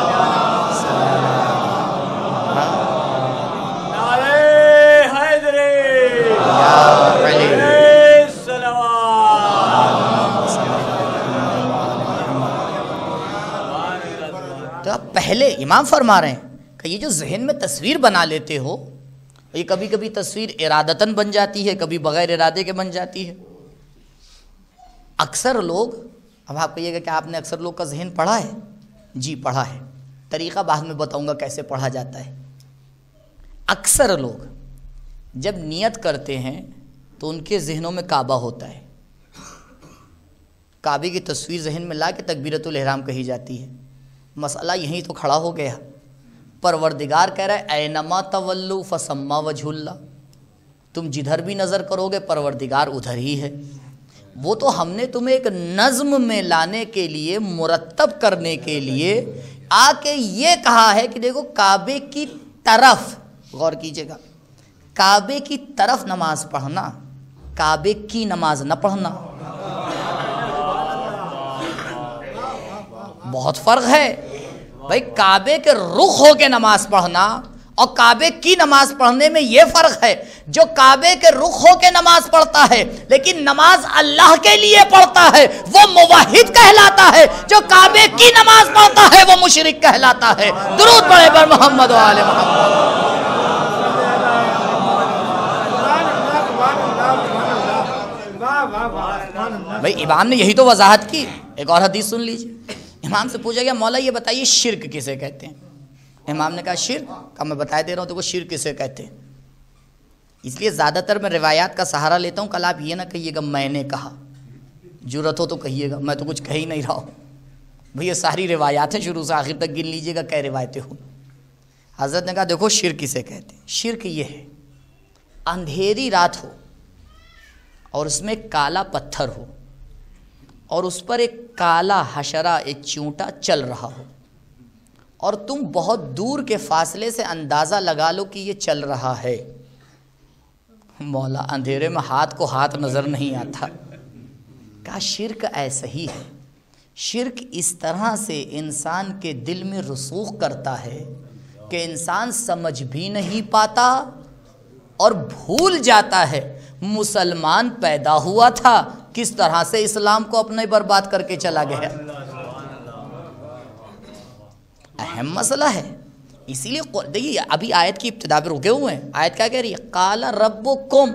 B: تو اب پہلے امام فرما رہے ہیں کہ یہ جو ذہن میں تصویر بنا لیتے ہو، یہ کبھی کبھی تصویر ارادتاً بن جاتی ہے، کبھی بغیر ارادے کے بن جاتی ہے. اکثر لوگ، اب آپ کہیے گا کہ آپ نے اکثر لوگ کا ذہن پڑھا ہے؟ جی پڑھا ہے. طریقہ بعد میں بتاؤں گا کیسے پڑھا جاتا ہے. اکثر لوگ جب نیت کرتے ہیں تو ان کے ذہنوں میں کعبہ ہوتا ہے. کعبے کی تصویر ذہن میں لا کے تکبیرۃ الاحرام کہی جاتی ہے. مسئلہ یہیں تو کھڑا ہو گیا. پروردگار کہہ رہا ہے اینما تولوا فثم وجہ اللہ، تم جدھر بھی نظر کرو گے پروردگار ادھر ہی ہے. وہ تو ہم نے تمہیں ایک نظم میں لانے کے لیے، مرتب کرنے کے لیے آ کے یہ کہا ہے کہ دیکھو کعبے کی طرف غور کیجئے گا، کعبے کی طرف نماز پڑھنا، کعبے کی نماز نہ پڑھنا. بہت فرق ہے بھائی. کعبے کے رخ ہو کے نماز پڑھنا اور کعبے کی نماز پڑھنے میں یہ فرق ہے. جو کعبے کے رخ ہو کے نماز پڑھتا ہے لیکن نماز اللہ کے لیے پڑھتا ہے وہ موحد کہلاتا ہے. جو کعبے کی نماز پڑھتا ہے وہ مشرک کہلاتا ہے. درود پڑھے بر محمد و آل محمد. بھائی امام نے یہی تو وضاحت کی. ایک اور حدیث سن لیجیے. امام سے پوچھا گیا مولا یہ بتائیے شرک کسے کہتے ہیں؟ امام نے کہا شرک کا میں بتا دے رہا ہوں تو وہ شرک کسے کہتے ہیں. اس لیے زیادہ تر میں روایات کا سہارا لیتا ہوں. کل آپ یہ نہ کہیے گا میں نے کہا، جرت ہو تو کہیے گا، میں تو کچھ کہہ ہی نہیں رہا ہوں. بھئی یہ ساری روایات ہیں، شروع سے آخر تک گن لیجئے گا کئی روایتیں ہوں. حضرت نے کہا دیکھو شرک کسے کہتے ہیں. شرک یہ ہے اندھیری رات ہو اور اس میں کالا پتھر ہو اور اس پر ایک کالا حشرہ، ایک چونٹا چل رہا ہو اور تم بہت دور کے فاصلے سے اندازہ لگا لو کہ یہ چل رہا ہے. مولا اندھیرے میں ہاتھ کو ہاتھ نظر نہیں آتا. کہا شرک ایسا ہی ہے. شرک اس طرح سے انسان کے دل میں رسوخ کرتا ہے کہ انسان سمجھ بھی نہیں پاتا اور بھول جاتا ہے مسلمان پیدا ہوا تھا کس طرح سے اسلام کو اپنے برباد کر کے چلا گیا. اہم مسئلہ ہے. اسی لیے دیکھیے ابھی آیت کی ابتدا پہ رکے ہوئے ہیں. آیت کیا کہہ رہی ہے؟ قال ربکم.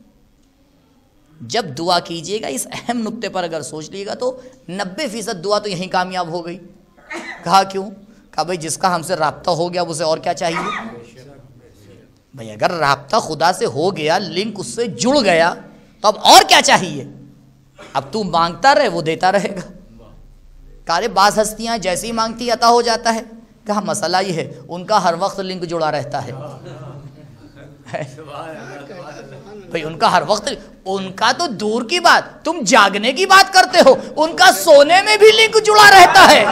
B: جب دعا کیجئے گا اس اہم نقطے پر اگر سوچ لیے گا تو نبے فیصد دعا تو یہیں کامیاب ہو گئی. کہا کیوں؟ کہا بھائی جس کا ہم سے رابطہ ہو گیا اسے اور کیا چاہیے؟ بھائی اگر رابطہ خدا سے ہو گیا، لنک اس سے جڑ گیا تو اب اور کیا چاہیے؟ اب تو مانگتا رہے وہ دیتا رہے گا. کارے بعض ہستیاں جیسے ہی مانگتی عطا ہو جاتا ہے. کہا مسئلہ یہ ہے ان کا ہر وقت لنک جڑا رہتا ہے. بھئی ان کا ہر وقت، ان کا تو دور کی بات، تم جاگنے کی بات کرتے ہو، ان کا سونے میں بھی لنک جڑا رہتا ہے.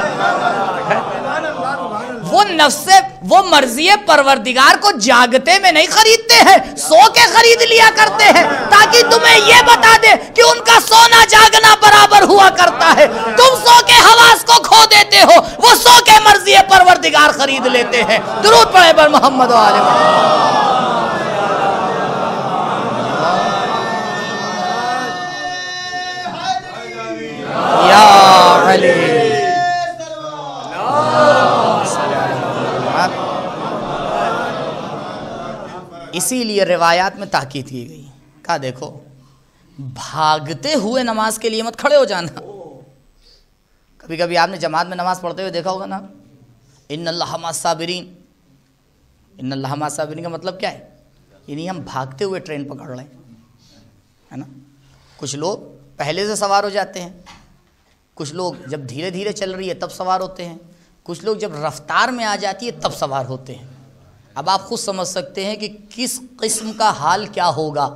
B: وہ نفس وہ مرضی پروردگار کو جاگتے میں نہیں خریدتے ہیں، سو کے خرید لیا کرتے ہیں تاکہ تمہیں یہ بتا دے کہ ان کا سونا جاگنا برابر ہوا کرتا ہے. تم سو کے حواس کو کھو دیتے ہو، وہ سو کے مرضی پروردگار خرید لیتے ہیں. درود پڑھے بر محمد و آل محمد. یا علی اسی لیے روایات میں تاکید کی گئی. کہا دیکھو بھاگتے ہوئے نماز کے لیے مت کھڑے ہو جانا. کبھی کبھی آپ نے جماعت میں نماز پڑھتے ہوئے دیکھا ہوگا نا، ان اللہ مع الصابرین. ان اللہ مع الصابرین کا مطلب کیا ہے؟ یعنی ہم بھاگتے ہوئے ٹرین پکڑ رہے ہیں، ہے نا. کچھ لوگ پہلے سے سوار ہو جاتے ہیں، کچھ لوگ جب دھیرے دھیرے چل رہی ہے تب سوار ہوتے ہیں، کچھ لوگ جب رفتار میں آ جاتی ہے تب سوار ہوتے ہیں. اب آپ خود سمجھ سکتے ہیں کہ کس قسم کا حال کیا ہوگا.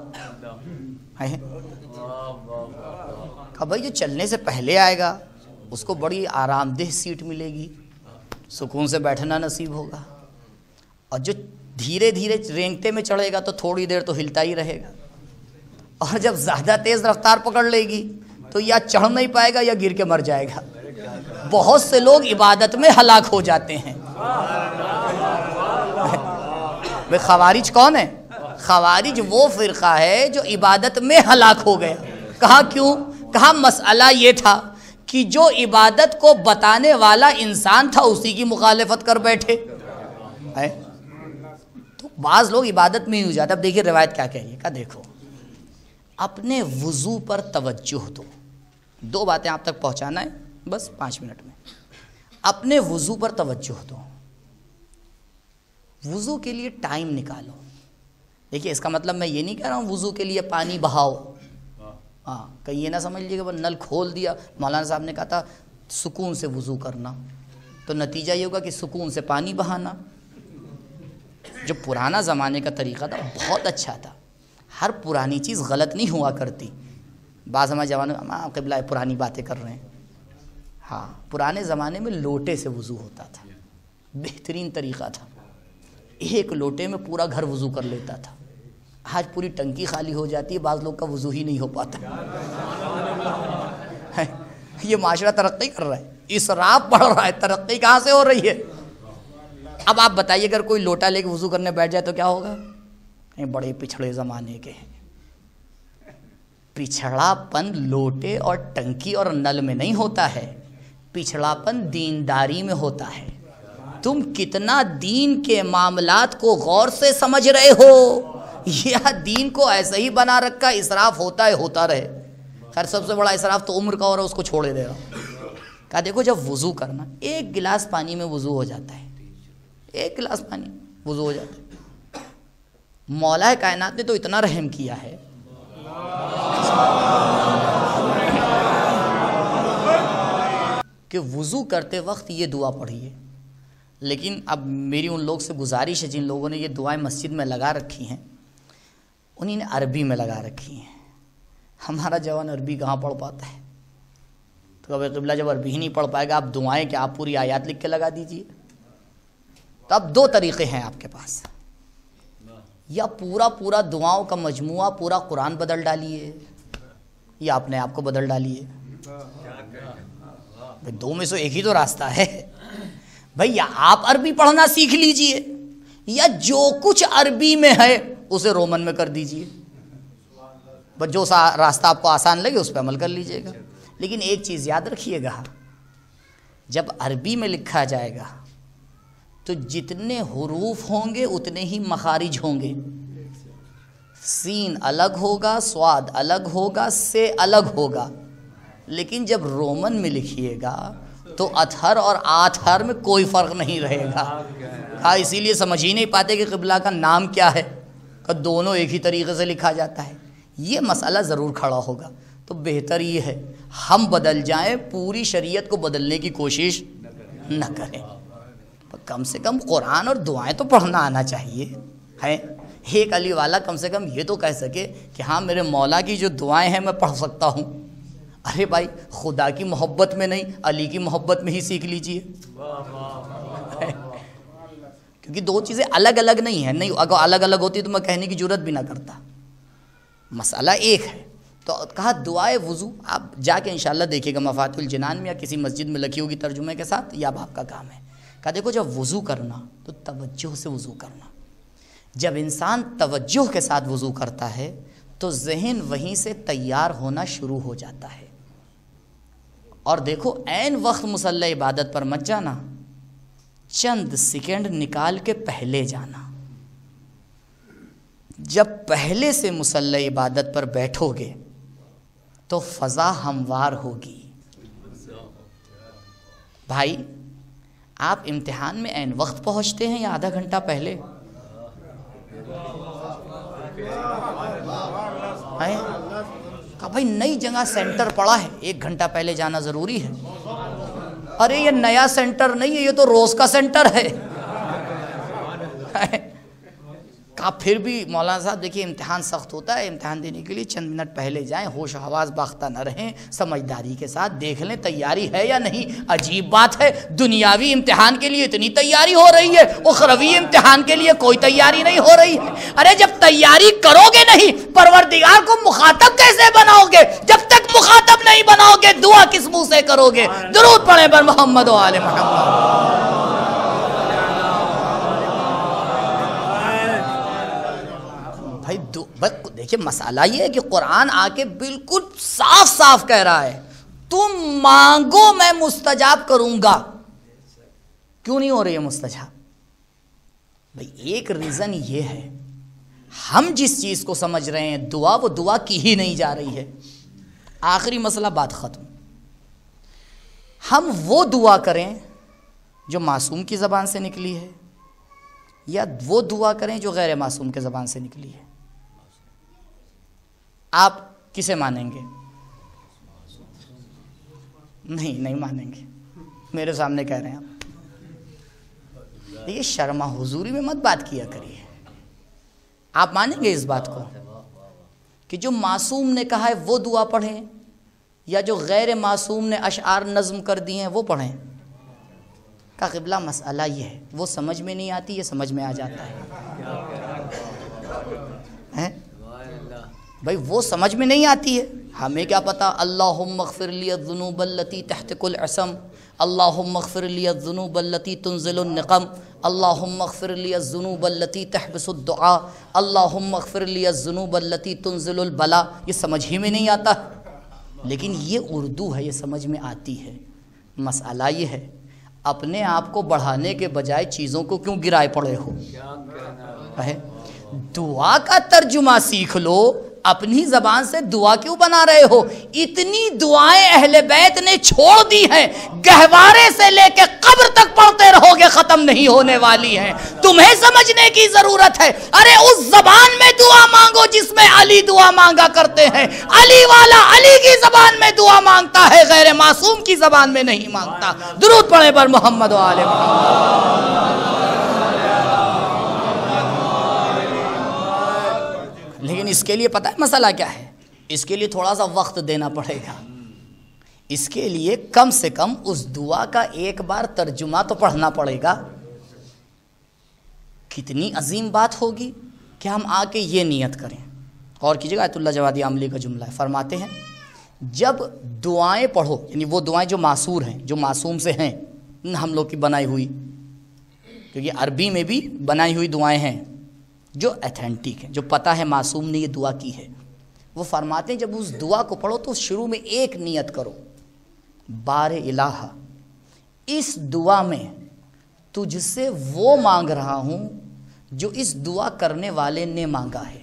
B: کہ بھائی جو چلنے سے پہلے آئے گا اس کو بڑی آرام دہ سیٹ ملے گی، سکون سے بیٹھنا نصیب ہوگا، اور جو دھیرے دھیرے رینگتے میں چڑھے گا تو تھوڑی دیر تو ہلتا ہی رہے گا، اور جب زیادہ تیز رفتار پکڑ لے گی تو یا چڑھ نہیں پائے گا یا گر کے مر جائے گا. بہت سے لوگ عبادت میں ہلاک ہو جاتے ہیں. بھئی خوارج کون ہے؟ خوارج وہ فرقہ ہے جو عبادت میں ہلاک ہو گیا. کہا کیوں؟ کہا مسئلہ یہ تھا کہ جو عبادت کو بتانے والا انسان تھا اسی کی مخالفت کر بیٹھے. تو بعض لوگ عبادت میں ہی ہو جاتے. اب دیکھیے روایت کیا کہہ رہی ہے. کہا دیکھو اپنے وضو پر توجہ دو. دو باتیں آپ تک پہنچانا ہے بس پانچ منٹ میں. اپنے وضو پر توجہ دو. وضو کے لیے ٹائم نکالو. دیکھیے اس کا مطلب میں یہ نہیں کہہ رہا ہوں وضو کے لیے پانی بہاؤ. ہاں کہیں یہ نہ سمجھ لیجیے کہ وہ نل کھول دیا. مولانا صاحب نے کہا تھا سکون سے وضو کرنا، تو نتیجہ یہ ہوگا کہ سکون سے پانی بہانا. جو پرانا زمانے کا طریقہ تھا بہت اچھا تھا. ہر پرانی چیز غلط نہیں ہوا کرتی. بعض ہمارے زمانے میں ہم قبلہ پرانی باتیں کر رہے ہیں. ہاں پرانے زمانے میں لوٹے سے وضو ہوتا تھا، بہترین طریقہ تھا. ایک لوٹے میں پورا گھر وضو کر لیتا تھا. آج پوری ٹنکی خالی ہو جاتی ہے، بعض لوگ کا وضو ہی نہیں ہو پاتا. یہ معاشرہ ترقی کر رہا ہے، اسراف بڑھ رہا ہے، ترقی کہاں سے ہو رہی ہے؟ اب آپ بتائیے اگر کوئی لوٹا لے کے وضو کرنے بیٹھ جائے تو کیا ہوگا؟ بڑے پچھڑے زمانے کے ہیں. پچھڑا پن لوٹے اور ٹنکی اور نل میں نہیں ہوتا ہے، پچھڑا پن دینداری میں ہوتا ہے. تم کتنا دین کے معاملات کو غور سے سمجھ رہے ہو یا دین کو ایسے ہی بنا رکھا اسراف ہوتا ہے ہوتا رہے. خیر سب سے بڑا اسراف تو عمر کا ہو رہا ہے، اس کو چھوڑے دے رہا. کہا دیکھو جب وضو کرنا ایک گلاس پانی میں وضو ہو جاتا ہے، ایک گلاس پانی وضو ہو جاتا ہے. مولا کائنات نے تو اتنا رحم کیا ہے کہ وضو کرتے وقت یہ دعا پڑھیے. لیکن اب میری ان لوگ سے گزارش ہے جن لوگوں نے یہ دعائیں مسجد میں لگا رکھی ہیں انہیں نے عربی میں لگا رکھی ہیں. ہمارا جوان عربی کہاں پڑھ پاتا ہے؟ تو اب قبلہ جب عربی ہی نہیں پڑھ پائے گا آپ دعائیں کہ آپ پوری آیات لکھ کے لگا دیجئے. تو اب دو طریقے ہیں آپ کے پاس، یا پورا پورا دعاؤں کا مجموعہ پورا قرآن بدل ڈالیے یا اپنے آپ کو بدل ڈالیے. دو میں سے ایک ہی تو راستہ ہے بھائی، یا آپ عربی پڑھنا سیکھ لیجئے یا جو کچھ عربی میں ہے اسے رومن میں کر دیجئے، بس جو سا راستہ آپ کو آسان لگے اس پہ عمل کر لیجئے گا۔ لیکن ایک چیز یاد رکھیے گا، جب عربی میں لکھا جائے گا تو جتنے حروف ہوں گے اتنے ہی مخارج ہوں گے، سین الگ ہوگا، سواد الگ ہوگا، سے الگ ہوگا۔ لیکن جب رومن میں لکھیے گا تو اتھر اور آتھر میں کوئی فرق نہیں رہے گا۔ ہاں، اسی لیے سمجھ ہی نہیں پاتے کہ قبلہ کا نام کیا ہے، کہ دونوں ایک ہی طریقے سے لکھا جاتا ہے۔ یہ مسئلہ ضرور کھڑا ہوگا، تو بہتر یہ ہے ہم بدل جائیں، پوری شریعت کو بدلنے کی کوشش نہ کریں۔ کم سے کم قرآن اور دعائیں تو پڑھنا آنا چاہیے ہے۔ ایک علی والا کم سے کم یہ تو کہہ سکے کہ ہاں میرے مولا کی جو دعائیں ہیں میں پڑھ سکتا ہوں۔ ارے بھائی، خدا کی محبت میں نہیں، علی کی محبت میں ہی سیکھ لیجئے، کیونکہ دو چیزیں الگ الگ نہیں ہیں۔ نہیں، اگر الگ الگ ہوتی تو میں کہنے کی جرات بھی نہ کرتا، مسئلہ ایک ہے۔ تو کہا دعائے وضو، آپ جا کے انشاءاللہ دیکھیے گا مفاتیح الجنان میں یا کسی مسجد میں لکھی ہوگی ترجمے کے ساتھ، یا اب آپ کا کام ہے۔ کہا دیکھو جب وضو کرنا تو توجہ سے وضو کرنا۔ جب انسان توجہ کے ساتھ وضو کرتا ہے تو ذہن وہیں سے تیار ہونا شروع ہو جاتا ہے۔ اور دیکھو عین وقت مصلی عبادت پر مت جانا، چند سیکنڈ نکال کے پہلے جانا۔ جب پہلے سے مصلی عبادت پر بیٹھو گے تو فضا ہموار ہوگی۔ بھائی، آپ امتحان میں عین وقت پہنچتے ہیں یا آدھا گھنٹہ پہلے؟ کہا بھائی نئی جگہ سینٹر پڑا ہے، ایک گھنٹہ پہلے جانا ضروری ہے۔ ارے یہ نیا سینٹر نہیں ہے، یہ تو روز کا سینٹر ہے۔ کہا پھر بھی مولانا صاحب دیکھیے امتحان سخت ہوتا ہے، امتحان دینے کے لیے چند منٹ پہلے جائیں، ہوش و حواس باختہ نہ رہیں، سمجھداری کے ساتھ دیکھ لیں تیاری ہے یا نہیں۔ عجیب بات ہے، دنیاوی امتحان کے لیے اتنی تیاری ہو رہی ہے، اخروی امتحان کے لیے کوئی تیاری نہیں ہو رہی ہے۔ ارے جب تیاری کرو گے نہیں، پروردگار کو مخاطب کیسے بناؤ گے؟ جب تک مخاطب نہیں بناؤ گے دعا کس منہ سے کرو گے؟ درود پڑھیں بر محمد و آل محمد۔ بھائی دیکھیں مسئلہ یہ ہے کہ قرآن آ کے بالکل صاف صاف کہہ رہا ہے تم مانگو میں مستجاب کروں گا۔ کیوں نہیں ہو رہی ہے مستجاب؟ بھائی ایک ریزن یہ ہے، ہم جس چیز کو سمجھ رہے ہیں دعا، وہ دعا کی ہی نہیں جا رہی ہے۔ آخری مسئلہ، بات ختم۔ ہم وہ دعا کریں جو معصوم کی زبان سے نکلی ہے، یا وہ دعا کریں جو غیر معصوم کے زبان سے نکلی ہے؟ آپ کسے مانیں گے؟ نہیں نہیں مانیں گے، میرے سامنے کہہ رہے ہیں آپ۔ یہ شرما حضوری میں مت بات کیا کریے۔ آپ مانیں گے اس بات کو کہ جو معصوم نے کہا ہے وہ دعا پڑھیں، یا جو غیر معصوم نے اشعار نظم کر دیے ہیں وہ پڑھیں؟ کا قبلہ مسئلہ یہ ہے، وہ سمجھ میں نہیں آتی، یہ سمجھ میں آ جاتا ہے۔ بھائی وہ سمجھ میں نہیں آتی ہے، ہمیں کیا پتا؟ اللہم اغفر لی الذنوب التی تحتک العصم، اللہم اغفر لی الذنوب التی تنزل النقم، اللہم اغفر لی الذنوب التی تحبس الدعاء، اللہم اغفر لی الذنوب التی تنزل البلا۔ یہ سمجھ ہی میں نہیں آتا، لیکن یہ اردو ہے، یہ سمجھ میں آتی ہے۔ مسئلہ یہ ہے اپنے آپ کو بڑھانے کے بجائے چیزوں کو کیوں گرائے پڑے ہو؟ دعا کا ترجمہ سیکھ لو، اپنی زبان سے دعا کیوں بنا رہے ہو؟ اتنی دعائیں اہل بیت نے چھوڑ دی ہیں، گہوارے سے لے کے قبر تک پڑھتے رہو گے، ختم نہیں ہونے والی ہیں۔ تمہیں سمجھنے کی ضرورت ہے۔ ارے اس زبان میں دعا مانگو جس میں علی دعا مانگا کرتے ہیں۔ علی والا علی کی زبان میں دعا مانگتا ہے، غیر معصوم کی زبان میں نہیں مانگتا۔ درود پڑھیں پر محمد و آل محمد۔ لیکن اس کے لیے پتہ ہے مسئلہ کیا ہے؟ اس کے لیے تھوڑا سا وقت دینا پڑے گا۔ اس کے لیے کم سے کم اس دعا کا ایک بار ترجمہ تو پڑھنا پڑے گا۔ کتنی عظیم بات ہوگی کہ ہم آ کے یہ نیت کریں۔ اور کیجیے گا، آیت اللہ جوادی عاملی کا جملہ ہے، فرماتے ہیں جب دعائیں پڑھو، یعنی وہ دعائیں جو معصور ہیں، جو معصوم سے ہیں، ہم لوگ کی بنائی ہوئی، کیونکہ عربی میں بھی بنائی ہوئی دعائیں ہیں جو ایتھینٹک ہیں، جو پتہ ہے معصوم نے یہ دعا کی ہے، وہ فرماتے ہیں جب اس دعا کو پڑھو تو شروع میں ایک نیت کرو، بار الہ اس دعا میں تجھ سے وہ مانگ رہا ہوں جو اس دعا کرنے والے نے مانگا ہے۔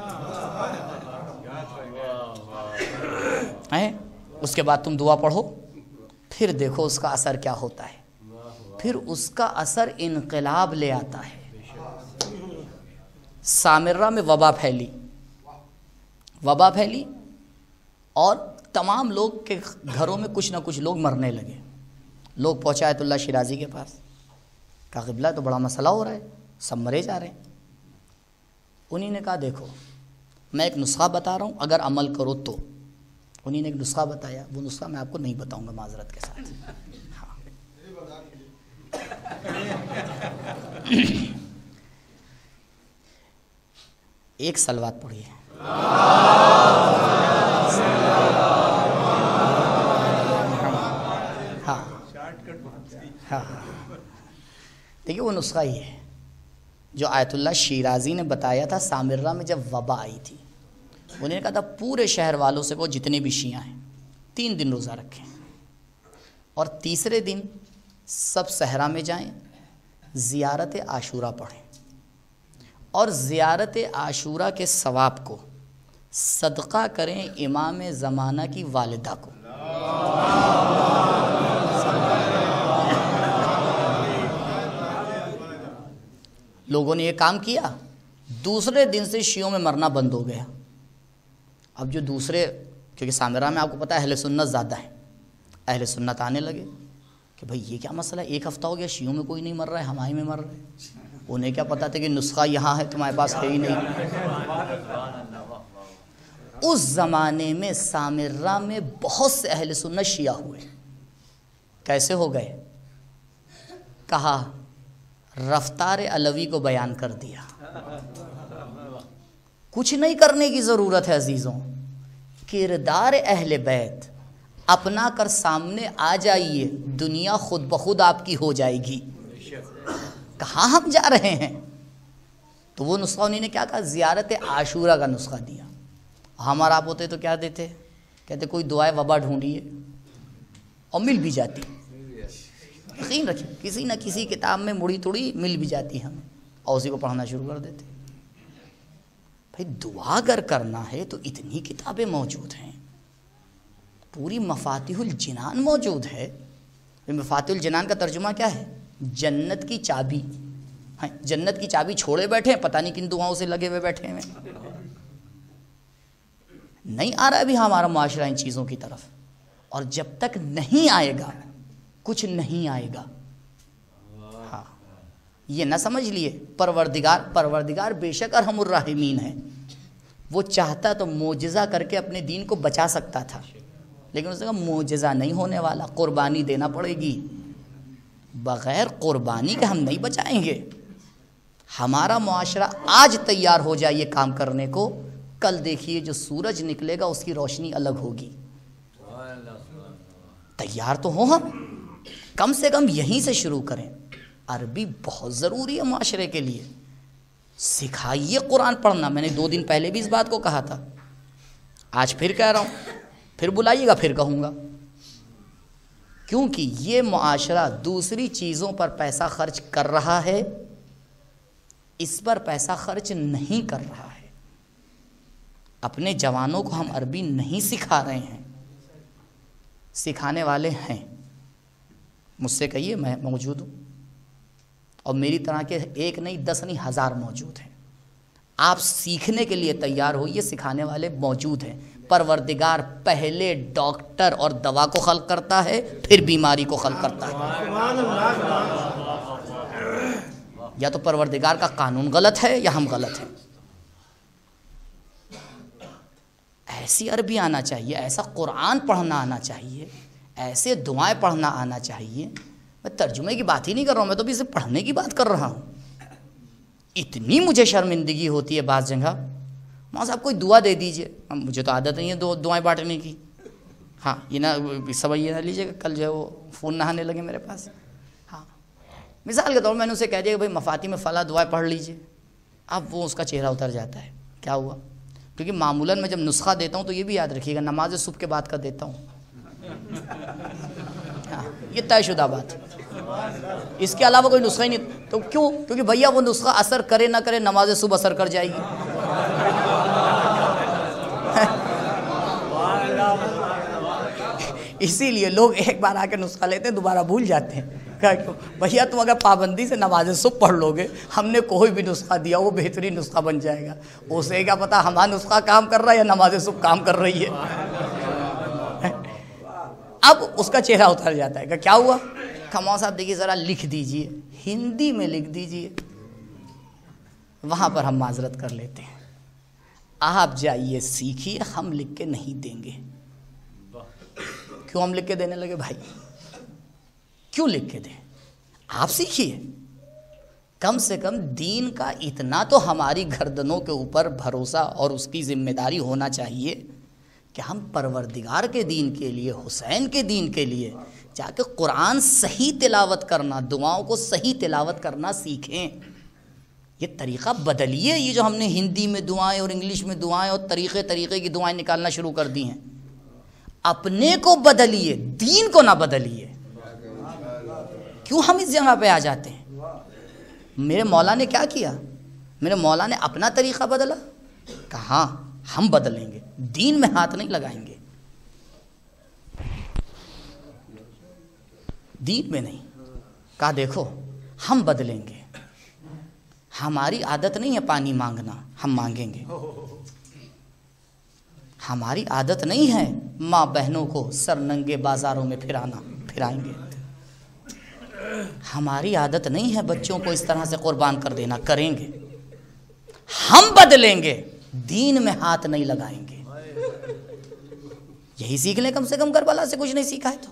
B: اس کے بعد تم دعا پڑھو، پھر دیکھو اس کا اثر کیا ہوتا ہے، پھر اس کا اثر انقلاب لے آتا ہے۔ سامرہ میں وبا پھیلی وبا پھیلی اور تمام لوگ کے گھروں میں کچھ نہ کچھ لوگ مرنے لگے۔ لوگ پہنچا آیت اللہ شیرازی کے پاس، کہا قبلہ تو بڑا مسئلہ ہو رہا ہے، سب مرے جا رہے ہیں۔ انہی نے کہا دیکھو میں ایک نسخہ بتا رہا ہوں، اگر عمل کرو تو۔ انہی نے ایک نسخہ بتایا، وہ نسخہ میں آپ کو نہیں بتاؤں گا معذرت کے ساتھ۔ ہاں ایک صلوات پڑھیے۔ ہاں ہاں دیکھیے وہ نسخہ ہی ہے جو آیت اللہ شیرازی نے بتایا تھا سامرہ میں جب وبا آئی تھی۔ انہوں نے کہا تھا پورے شہر والوں سے وہ جتنے بھی شیعہ ہیں تین دن روزہ رکھیں، اور تیسرے دن سب صحرا میں جائیں، زیارت عاشورہ پڑھیں، اور زیارت عاشورہ کے ثواب کو صدقہ کریں امام زمانہ کی والدہ کو۔ لوگوں نے یہ کام کیا، دوسرے دن سے شیعوں میں مرنا بند ہو گیا۔ اب جو دوسرے، کیونکہ سامرہ میں آپ کو پتہ ہے اہل سنت زیادہ ہیں، اہل سنت آنے لگے کہ بھئی یہ کیا مسئلہ ہے، ایک ہفتہ ہو گیا شیعوں میں کوئی نہیں مر رہا ہے، ہمارے میں مر رہے ہیں۔ انہیں کیا پتہ تھا کہ نسخہ یہاں ہے تمہارے پاس ہے ہی نہیں۔ اس زمانے میں سامرہ میں بہت سے اہل سنت شیعہ ہوئے۔ کیسے ہو گئے؟ کہا رفتار علوی کو بیان کر دیا۔ کچھ نہیں کرنے کی ضرورت ہے عزیزوں، کردار اہل بیت اپنا کر سامنے آ جائیے، دنیا خود بخود آپ کی ہو جائے گی۔ کہاں ہم جا رہے ہیں؟ تو وہ نسخہ انہوں نے کیا کہا، زیارت عاشورہ کا نسخہ دیا۔ ہمارا آپ ہوتے تو کیا دیتے؟ کہتے کوئی دعائے وبا ڈھونڈیے، اور مل بھی جاتی۔ یقین رکھیں کسی نہ کسی کتاب میں مڑی تڑی مل بھی جاتی ہمیں، اور اسی کو پڑھنا شروع کر دیتے۔ بھائی دعا اگر کرنا ہے تو اتنی کتابیں موجود ہیں، پوری مفاتیح الجنان موجود ہے۔ مفاتیح الجنان کا ترجمہ کیا ہے؟ جنت کی چابی۔ ہاں جنت کی چابی چھوڑے بیٹھے ہیں، پتہ نہیں کن دعاؤں سے لگے ہوئے بیٹھے ہیں۔ نہیں آ رہا ابھی ہمارا معاشرہ ان چیزوں کی طرف، اور جب تک نہیں آئے گا کچھ نہیں آئے گا۔ ہاں یہ نہ سمجھ لیے پروردگار پروردگار بے شک ارحم الراحمین ہے، وہ چاہتا تو معجزہ کر کے اپنے دین کو بچا سکتا تھا، لیکن اس نے کہا معجزہ نہیں ہونے والا، قربانی دینا پڑے گی، بغیر قربانی کے ہم نہیں بچائیں گے۔ ہمارا معاشرہ آج تیار ہو جائے یہ کام کرنے کو، کل دیکھیے جو سورج نکلے گا اس کی روشنی الگ ہوگی۔ تیار تو ہو، ہم کم سے کم یہیں سے شروع کریں۔ عربی بہت ضروری ہے معاشرے کے لیے، سکھائیے قرآن پڑھنا۔ میں نے دو دن پہلے بھی اس بات کو کہا تھا، آج پھر کہہ رہا ہوں، پھر بلائیے گا پھر کہوں گا، کیونکہ یہ معاشرہ دوسری چیزوں پر پیسہ خرچ کر رہا ہے، اس پر پیسہ خرچ نہیں کر رہا ہے۔ اپنے جوانوں کو ہم عربی نہیں سکھا رہے ہیں، سکھانے والے ہیں، مجھ سے کہیے میں موجود ہوں، اور میری طرح کے ایک نہیں دس نہیں ہزار موجود ہیں۔ آپ سیکھنے کے لیے تیار ہوئیے، سکھانے والے موجود ہیں۔ پروردگار پہلے ڈاکٹر اور دوا کو خلق کرتا ہے، پھر بیماری کو خلق کرتا ہے۔ یا تو پروردگار کا قانون غلط ہے یا ہم غلط ہیں۔ ایسی عربی آنا چاہیے، ایسا قرآن پڑھنا آنا چاہیے، ایسے دعائیں پڑھنا آنا چاہیے۔ میں ترجمے کی بات ہی نہیں کر رہا ہوں، میں تو بھی صرف پڑھنے کی بات کر رہا ہوں۔ اتنی مجھے شرمندگی ہوتی ہے بعض جگہ، ماں صاحب کوئی دعا دے دیجئے، مجھے تو عادت نہیں ہے دو دعائیں بانٹنے کی، ہاں یہ نہ سمجھ یہ نہ لیجیے کہ کل جو ہے وہ فون نہ آنے لگے میرے پاس. ہاں مثال کے طور پر میں نے اسے کہہ دیا کہ بھائی مفاتی میں فلاں دعائیں پڑھ لیجیے. اب وہ اس کا چہرہ اتر جاتا ہے. کیا ہوا؟ کیونکہ معمولاً میں جب نسخہ دیتا ہوں تو یہ بھی یاد رکھیے گا نماز صبح کے بعد کا دیتا ہوں. ہاں یہ طے شدہ بات ہے, اس کے علاوہ کوئی نسخہ ہی نہیں. تو کیوں؟ کیونکہ بھیا وہ نسخہ اثر کرے نہ کرے نماز صبح اثر کر جائے گی. اسی لیے لوگ ایک بار آ کے نسخہ لیتے ہیں دوبارہ بھول جاتے ہیں. بھیا تم اگر پابندی سے نماز صبح پڑھ لو گے, ہم نے کوئی بھی نسخہ دیا وہ بہترین نسخہ بن جائے گا. اسے کیا پتا ہمارا نسخہ کام کر رہا ہے یا نماز صبح کام کر رہی ہے. اب اس کا چہرہ اتر جاتا ہے کہ کیا ہوا؟ کھماؤ صاحب دیکھیے ذرا لکھ دیجئے, ہندی میں لکھ دیجئے. وہاں پر ہم معذرت کر لیتے ہیں, آپ جائیے سیکھیے, ہم لکھ کے نہیں دیں گے. کیوں ہم لکھ کے دینے لگے بھائی؟ کیوں لکھ کے دیں؟ آپ سیکھیے. کم سے کم دین کا اتنا تو ہماری گردنوں کے اوپر بھروسہ اور اس کی ذمہ داری ہونا چاہیے کہ ہم پروردگار کے دین کے لیے, حسین کے دین کے لیے جا کے قرآن صحیح تلاوت کرنا, دعاؤں کو صحیح تلاوت کرنا سیکھیں. یہ طریقہ بدلیے. یہ جو ہم نے ہندی میں دعائیں اور انگلش میں دعائیں اور طریقے طریقے کی دعائیں نکالنا شروع کر دی ہیں, اپنے کو بدلیے, دین کو نہ بدلیے. کیوں ہم اس جگہ پہ آ جاتے ہیں؟ میرے مولا نے کیا کیا؟ میرے مولا نے اپنا طریقہ بدلا. کہاں ہم بدلیں گے, دین میں ہاتھ نہیں لگائیں گے. دین میں نہیں. کہا دیکھو ہم بدلیں گے. ہماری عادت نہیں ہے پانی مانگنا, ہم مانگیں گے. ہماری عادت نہیں ہے ماں بہنوں کو سر ننگے بازاروں میں پھرانا, پھرائیں گے. ہماری عادت نہیں ہے بچوں کو اس طرح سے قربان کر دینا, کریں گے. ہم بدلیں گے, دین میں ہاتھ نہیں لگائیں گے. یہی سیکھ لیں کم سے کم, کربلا سے کچھ نہیں سیکھا ہے تو.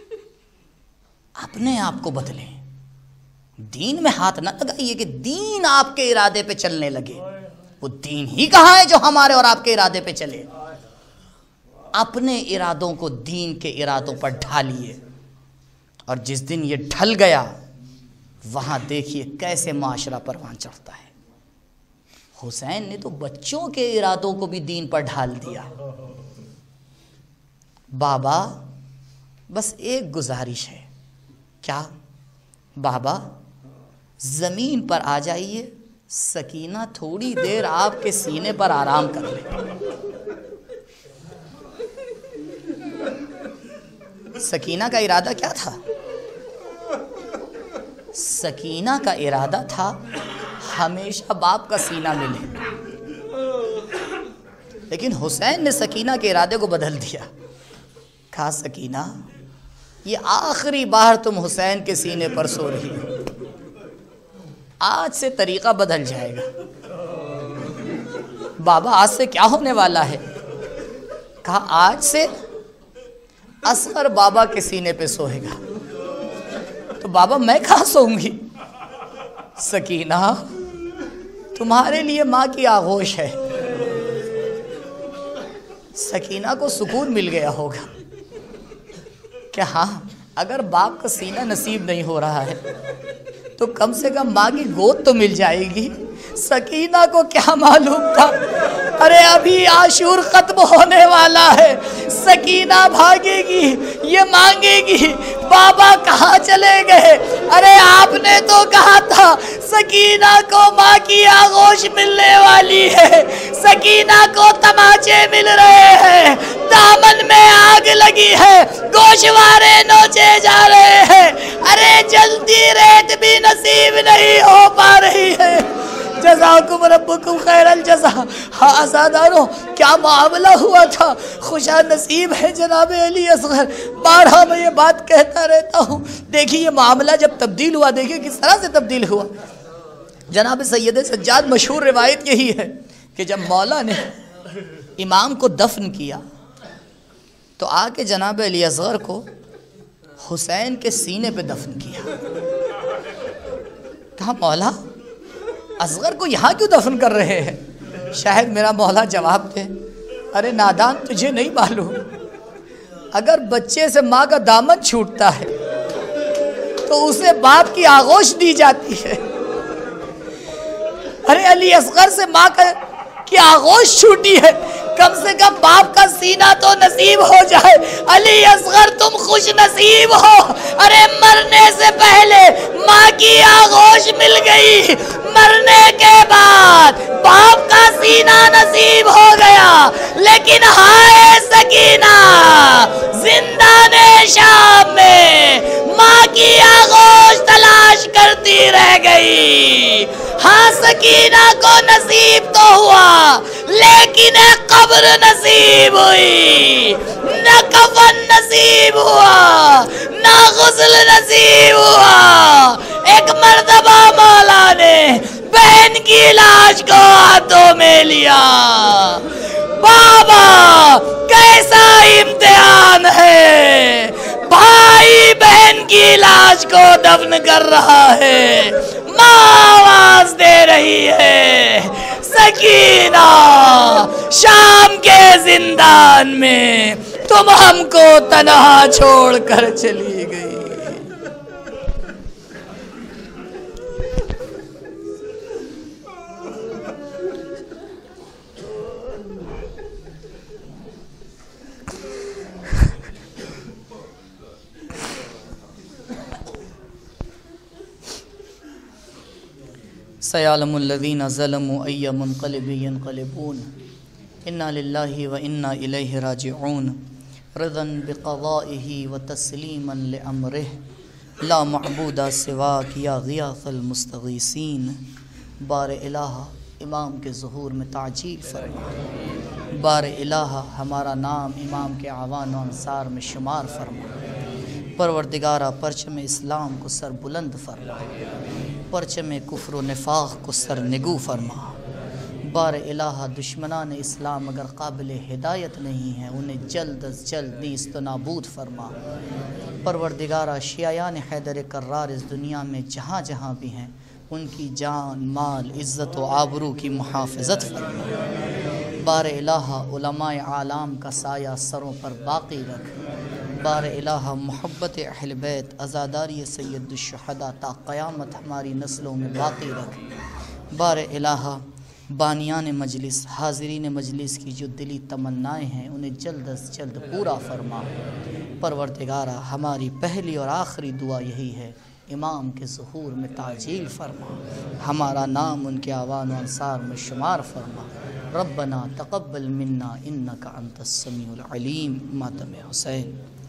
B: اپنے آپ کو بدلیں, دین میں ہاتھ نہ لگائیے کہ دین آپ کے ارادے پہ چلنے لگے. وہ دین ہی کہاں ہے جو ہمارے اور آپ کے ارادے پہ چلے. اپنے ارادوں کو دین کے ارادوں پر ڈھالیے, اور جس دن یہ ڈھل گیا وہاں دیکھیے کیسے معاشرہ پروان چڑھتا ہے. حسین نے تو بچوں کے ارادوں کو بھی دین پر ڈھال دیا. بابا بس ایک گزارش ہے. کیا؟ بابا زمین پر آ جائیے, سکینہ تھوڑی دیر آپ کے سینے پر آرام کر لے. سکینہ کا ارادہ کیا تھا؟ سکینہ کا ارادہ تھا ہمیشہ باپ کا سینہ ملے. لیکن حسین نے سکینہ کے ارادے کو بدل دیا. کہا سکینہ یہ آخری بار تم حسین کے سینے پر سو رہی ہو, آج سے طریقہ بدل جائے گا. بابا آج سے کیا ہونے والا ہے؟ کہا آج سے اصغر بابا کے سینے پہ سوئے گا. تو بابا میں کہاں سوؤں گی؟ سکینہ تمہارے لیے ماں کی آغوش ہے. سکینہ کو سکون مل گیا ہوگا کہ ہاں اگر باپ کا سینہ نصیب نہیں ہو رہا ہے تو کم سے کم ماں کی گود تو مل جائے گی. سکینہ کو کیا معلوم تھا, ارے ابھی عاشور ختم ہونے والا ہے, سکینہ بھاگے گی, یہ مانگے گی بابا کہاں چلے گئے. ارے آپ نے تو کہا تھا سکینہ کو ماں کی آغوش ملنے والی ہے, سکینہ کو تماچے مل رہے ہیں, دامن میں آگ لگی ہے, گوشوارے نوچے جا رہے ہیں. ارے جلدی ریت بھی نصیب نہیں ہو پا رہی ہے. جزاکم ربکم خیر الجزا. ہاں آزاداروں کیا معاملہ ہوا تھا. خوشا نصیب ہے جناب علی اصغر, بارہا میں یہ بات کہتا رہتا ہوں. دیکھیے یہ معاملہ جب تبدیل ہوا, دیکھیے کس طرح سے تبدیل ہوا. جناب سید سجاد مشہور روایت یہی ہے کہ جب مولا نے امام کو دفن کیا تو آ کے جناب علی اصغر کو حسین کے سینے پہ دفن کیا. کہا مولا اصغر کو یہاں کیوں دفن کر رہے ہیں؟ شاید میرا مولا جواب دے, ارے نادان تجھے نہیں معلوم اگر بچے سے ماں کا دامن چھوٹتا ہے تو اسے باپ کی آغوش دی جاتی ہے. ارے علی اصغر سے ماں کا کی آغوش چھوٹی ہے، کم سے کم باپ کا سینہ تو نصیب ہو جائے. علی اصغر تم خوش نصیب ہو، ارے مرنے سے پہلے ماں کی آغوش مل گئی، مرنے کے بعد باپ کا سینہ نصیب ہو گیا. لیکن ہائے سکینہ، زندان شام میں ماں کی آغوش تلاش کرتی رہ گئی. ہاں سکینہ کو نصیب تو ہوا، لیکن قبر نصیب ہوئی، نہ کفن نصیب ہوا، نہ غسل نصیب ہوا. ایک مرتبہ مولا نے بہن کی لاش کو ہاتھوں میں لیا. بابا کیسا امتحان ہے، بھائی بہن کی لاش کو دفن کر رہا ہے، ماں آواز دے رہی ہے، سکینہ شام کے زندان میں تم ہم کو تنہا چھوڑ کر چلی گئی. سیعلم الذین ظلموا ای منقلب ینقلبون انا للہ و انا الیہ راجعون رضا بقضائہ و تسلیما لامرہ لا معبود سواک یا غیاث المستغیثین. بار الہ امام کے ظہور میں تعجیل فرما، بار الہ ہمارا نام امام کے اعوان و انصار میں شمار فرما. پروردگارہ پرچم اسلام کو سر بلند فرما، پرچم کفر و نفاق کو سر نگو فرما. بار الہ دشمنان اسلام اگر قابل ہدایت نہیں ہیں انہیں جلد از جلد نیست و نابود فرما. پروردگارہ شیعیان حیدر کرار اس دنیا میں جہاں جہاں بھی ہیں ان کی جان، مال، عزت و آبرو کی محافظت فرما. بار الہ علماء عالم کا سایہ سروں پر باقی رکھ. بار الہ محبت اہل بیت، عزاداری سید الشہداء تا قیامت ہماری نسلوں میں باقی رکھ. بار الہ بانیان مجلس، حاضرین مجلس کی جو دلی تمنائیں ہیں انہیں جلد از جلد پورا فرما. پروردگارہ ہماری پہلی اور آخری دعا یہی ہے، امام کے ظہور میں تعجیل فرما، ہمارا نام ان کے اعوان و انصار میں شمار فرما. ربنا تقبل منا انک انت السمیع العلیم. ماتم حسین.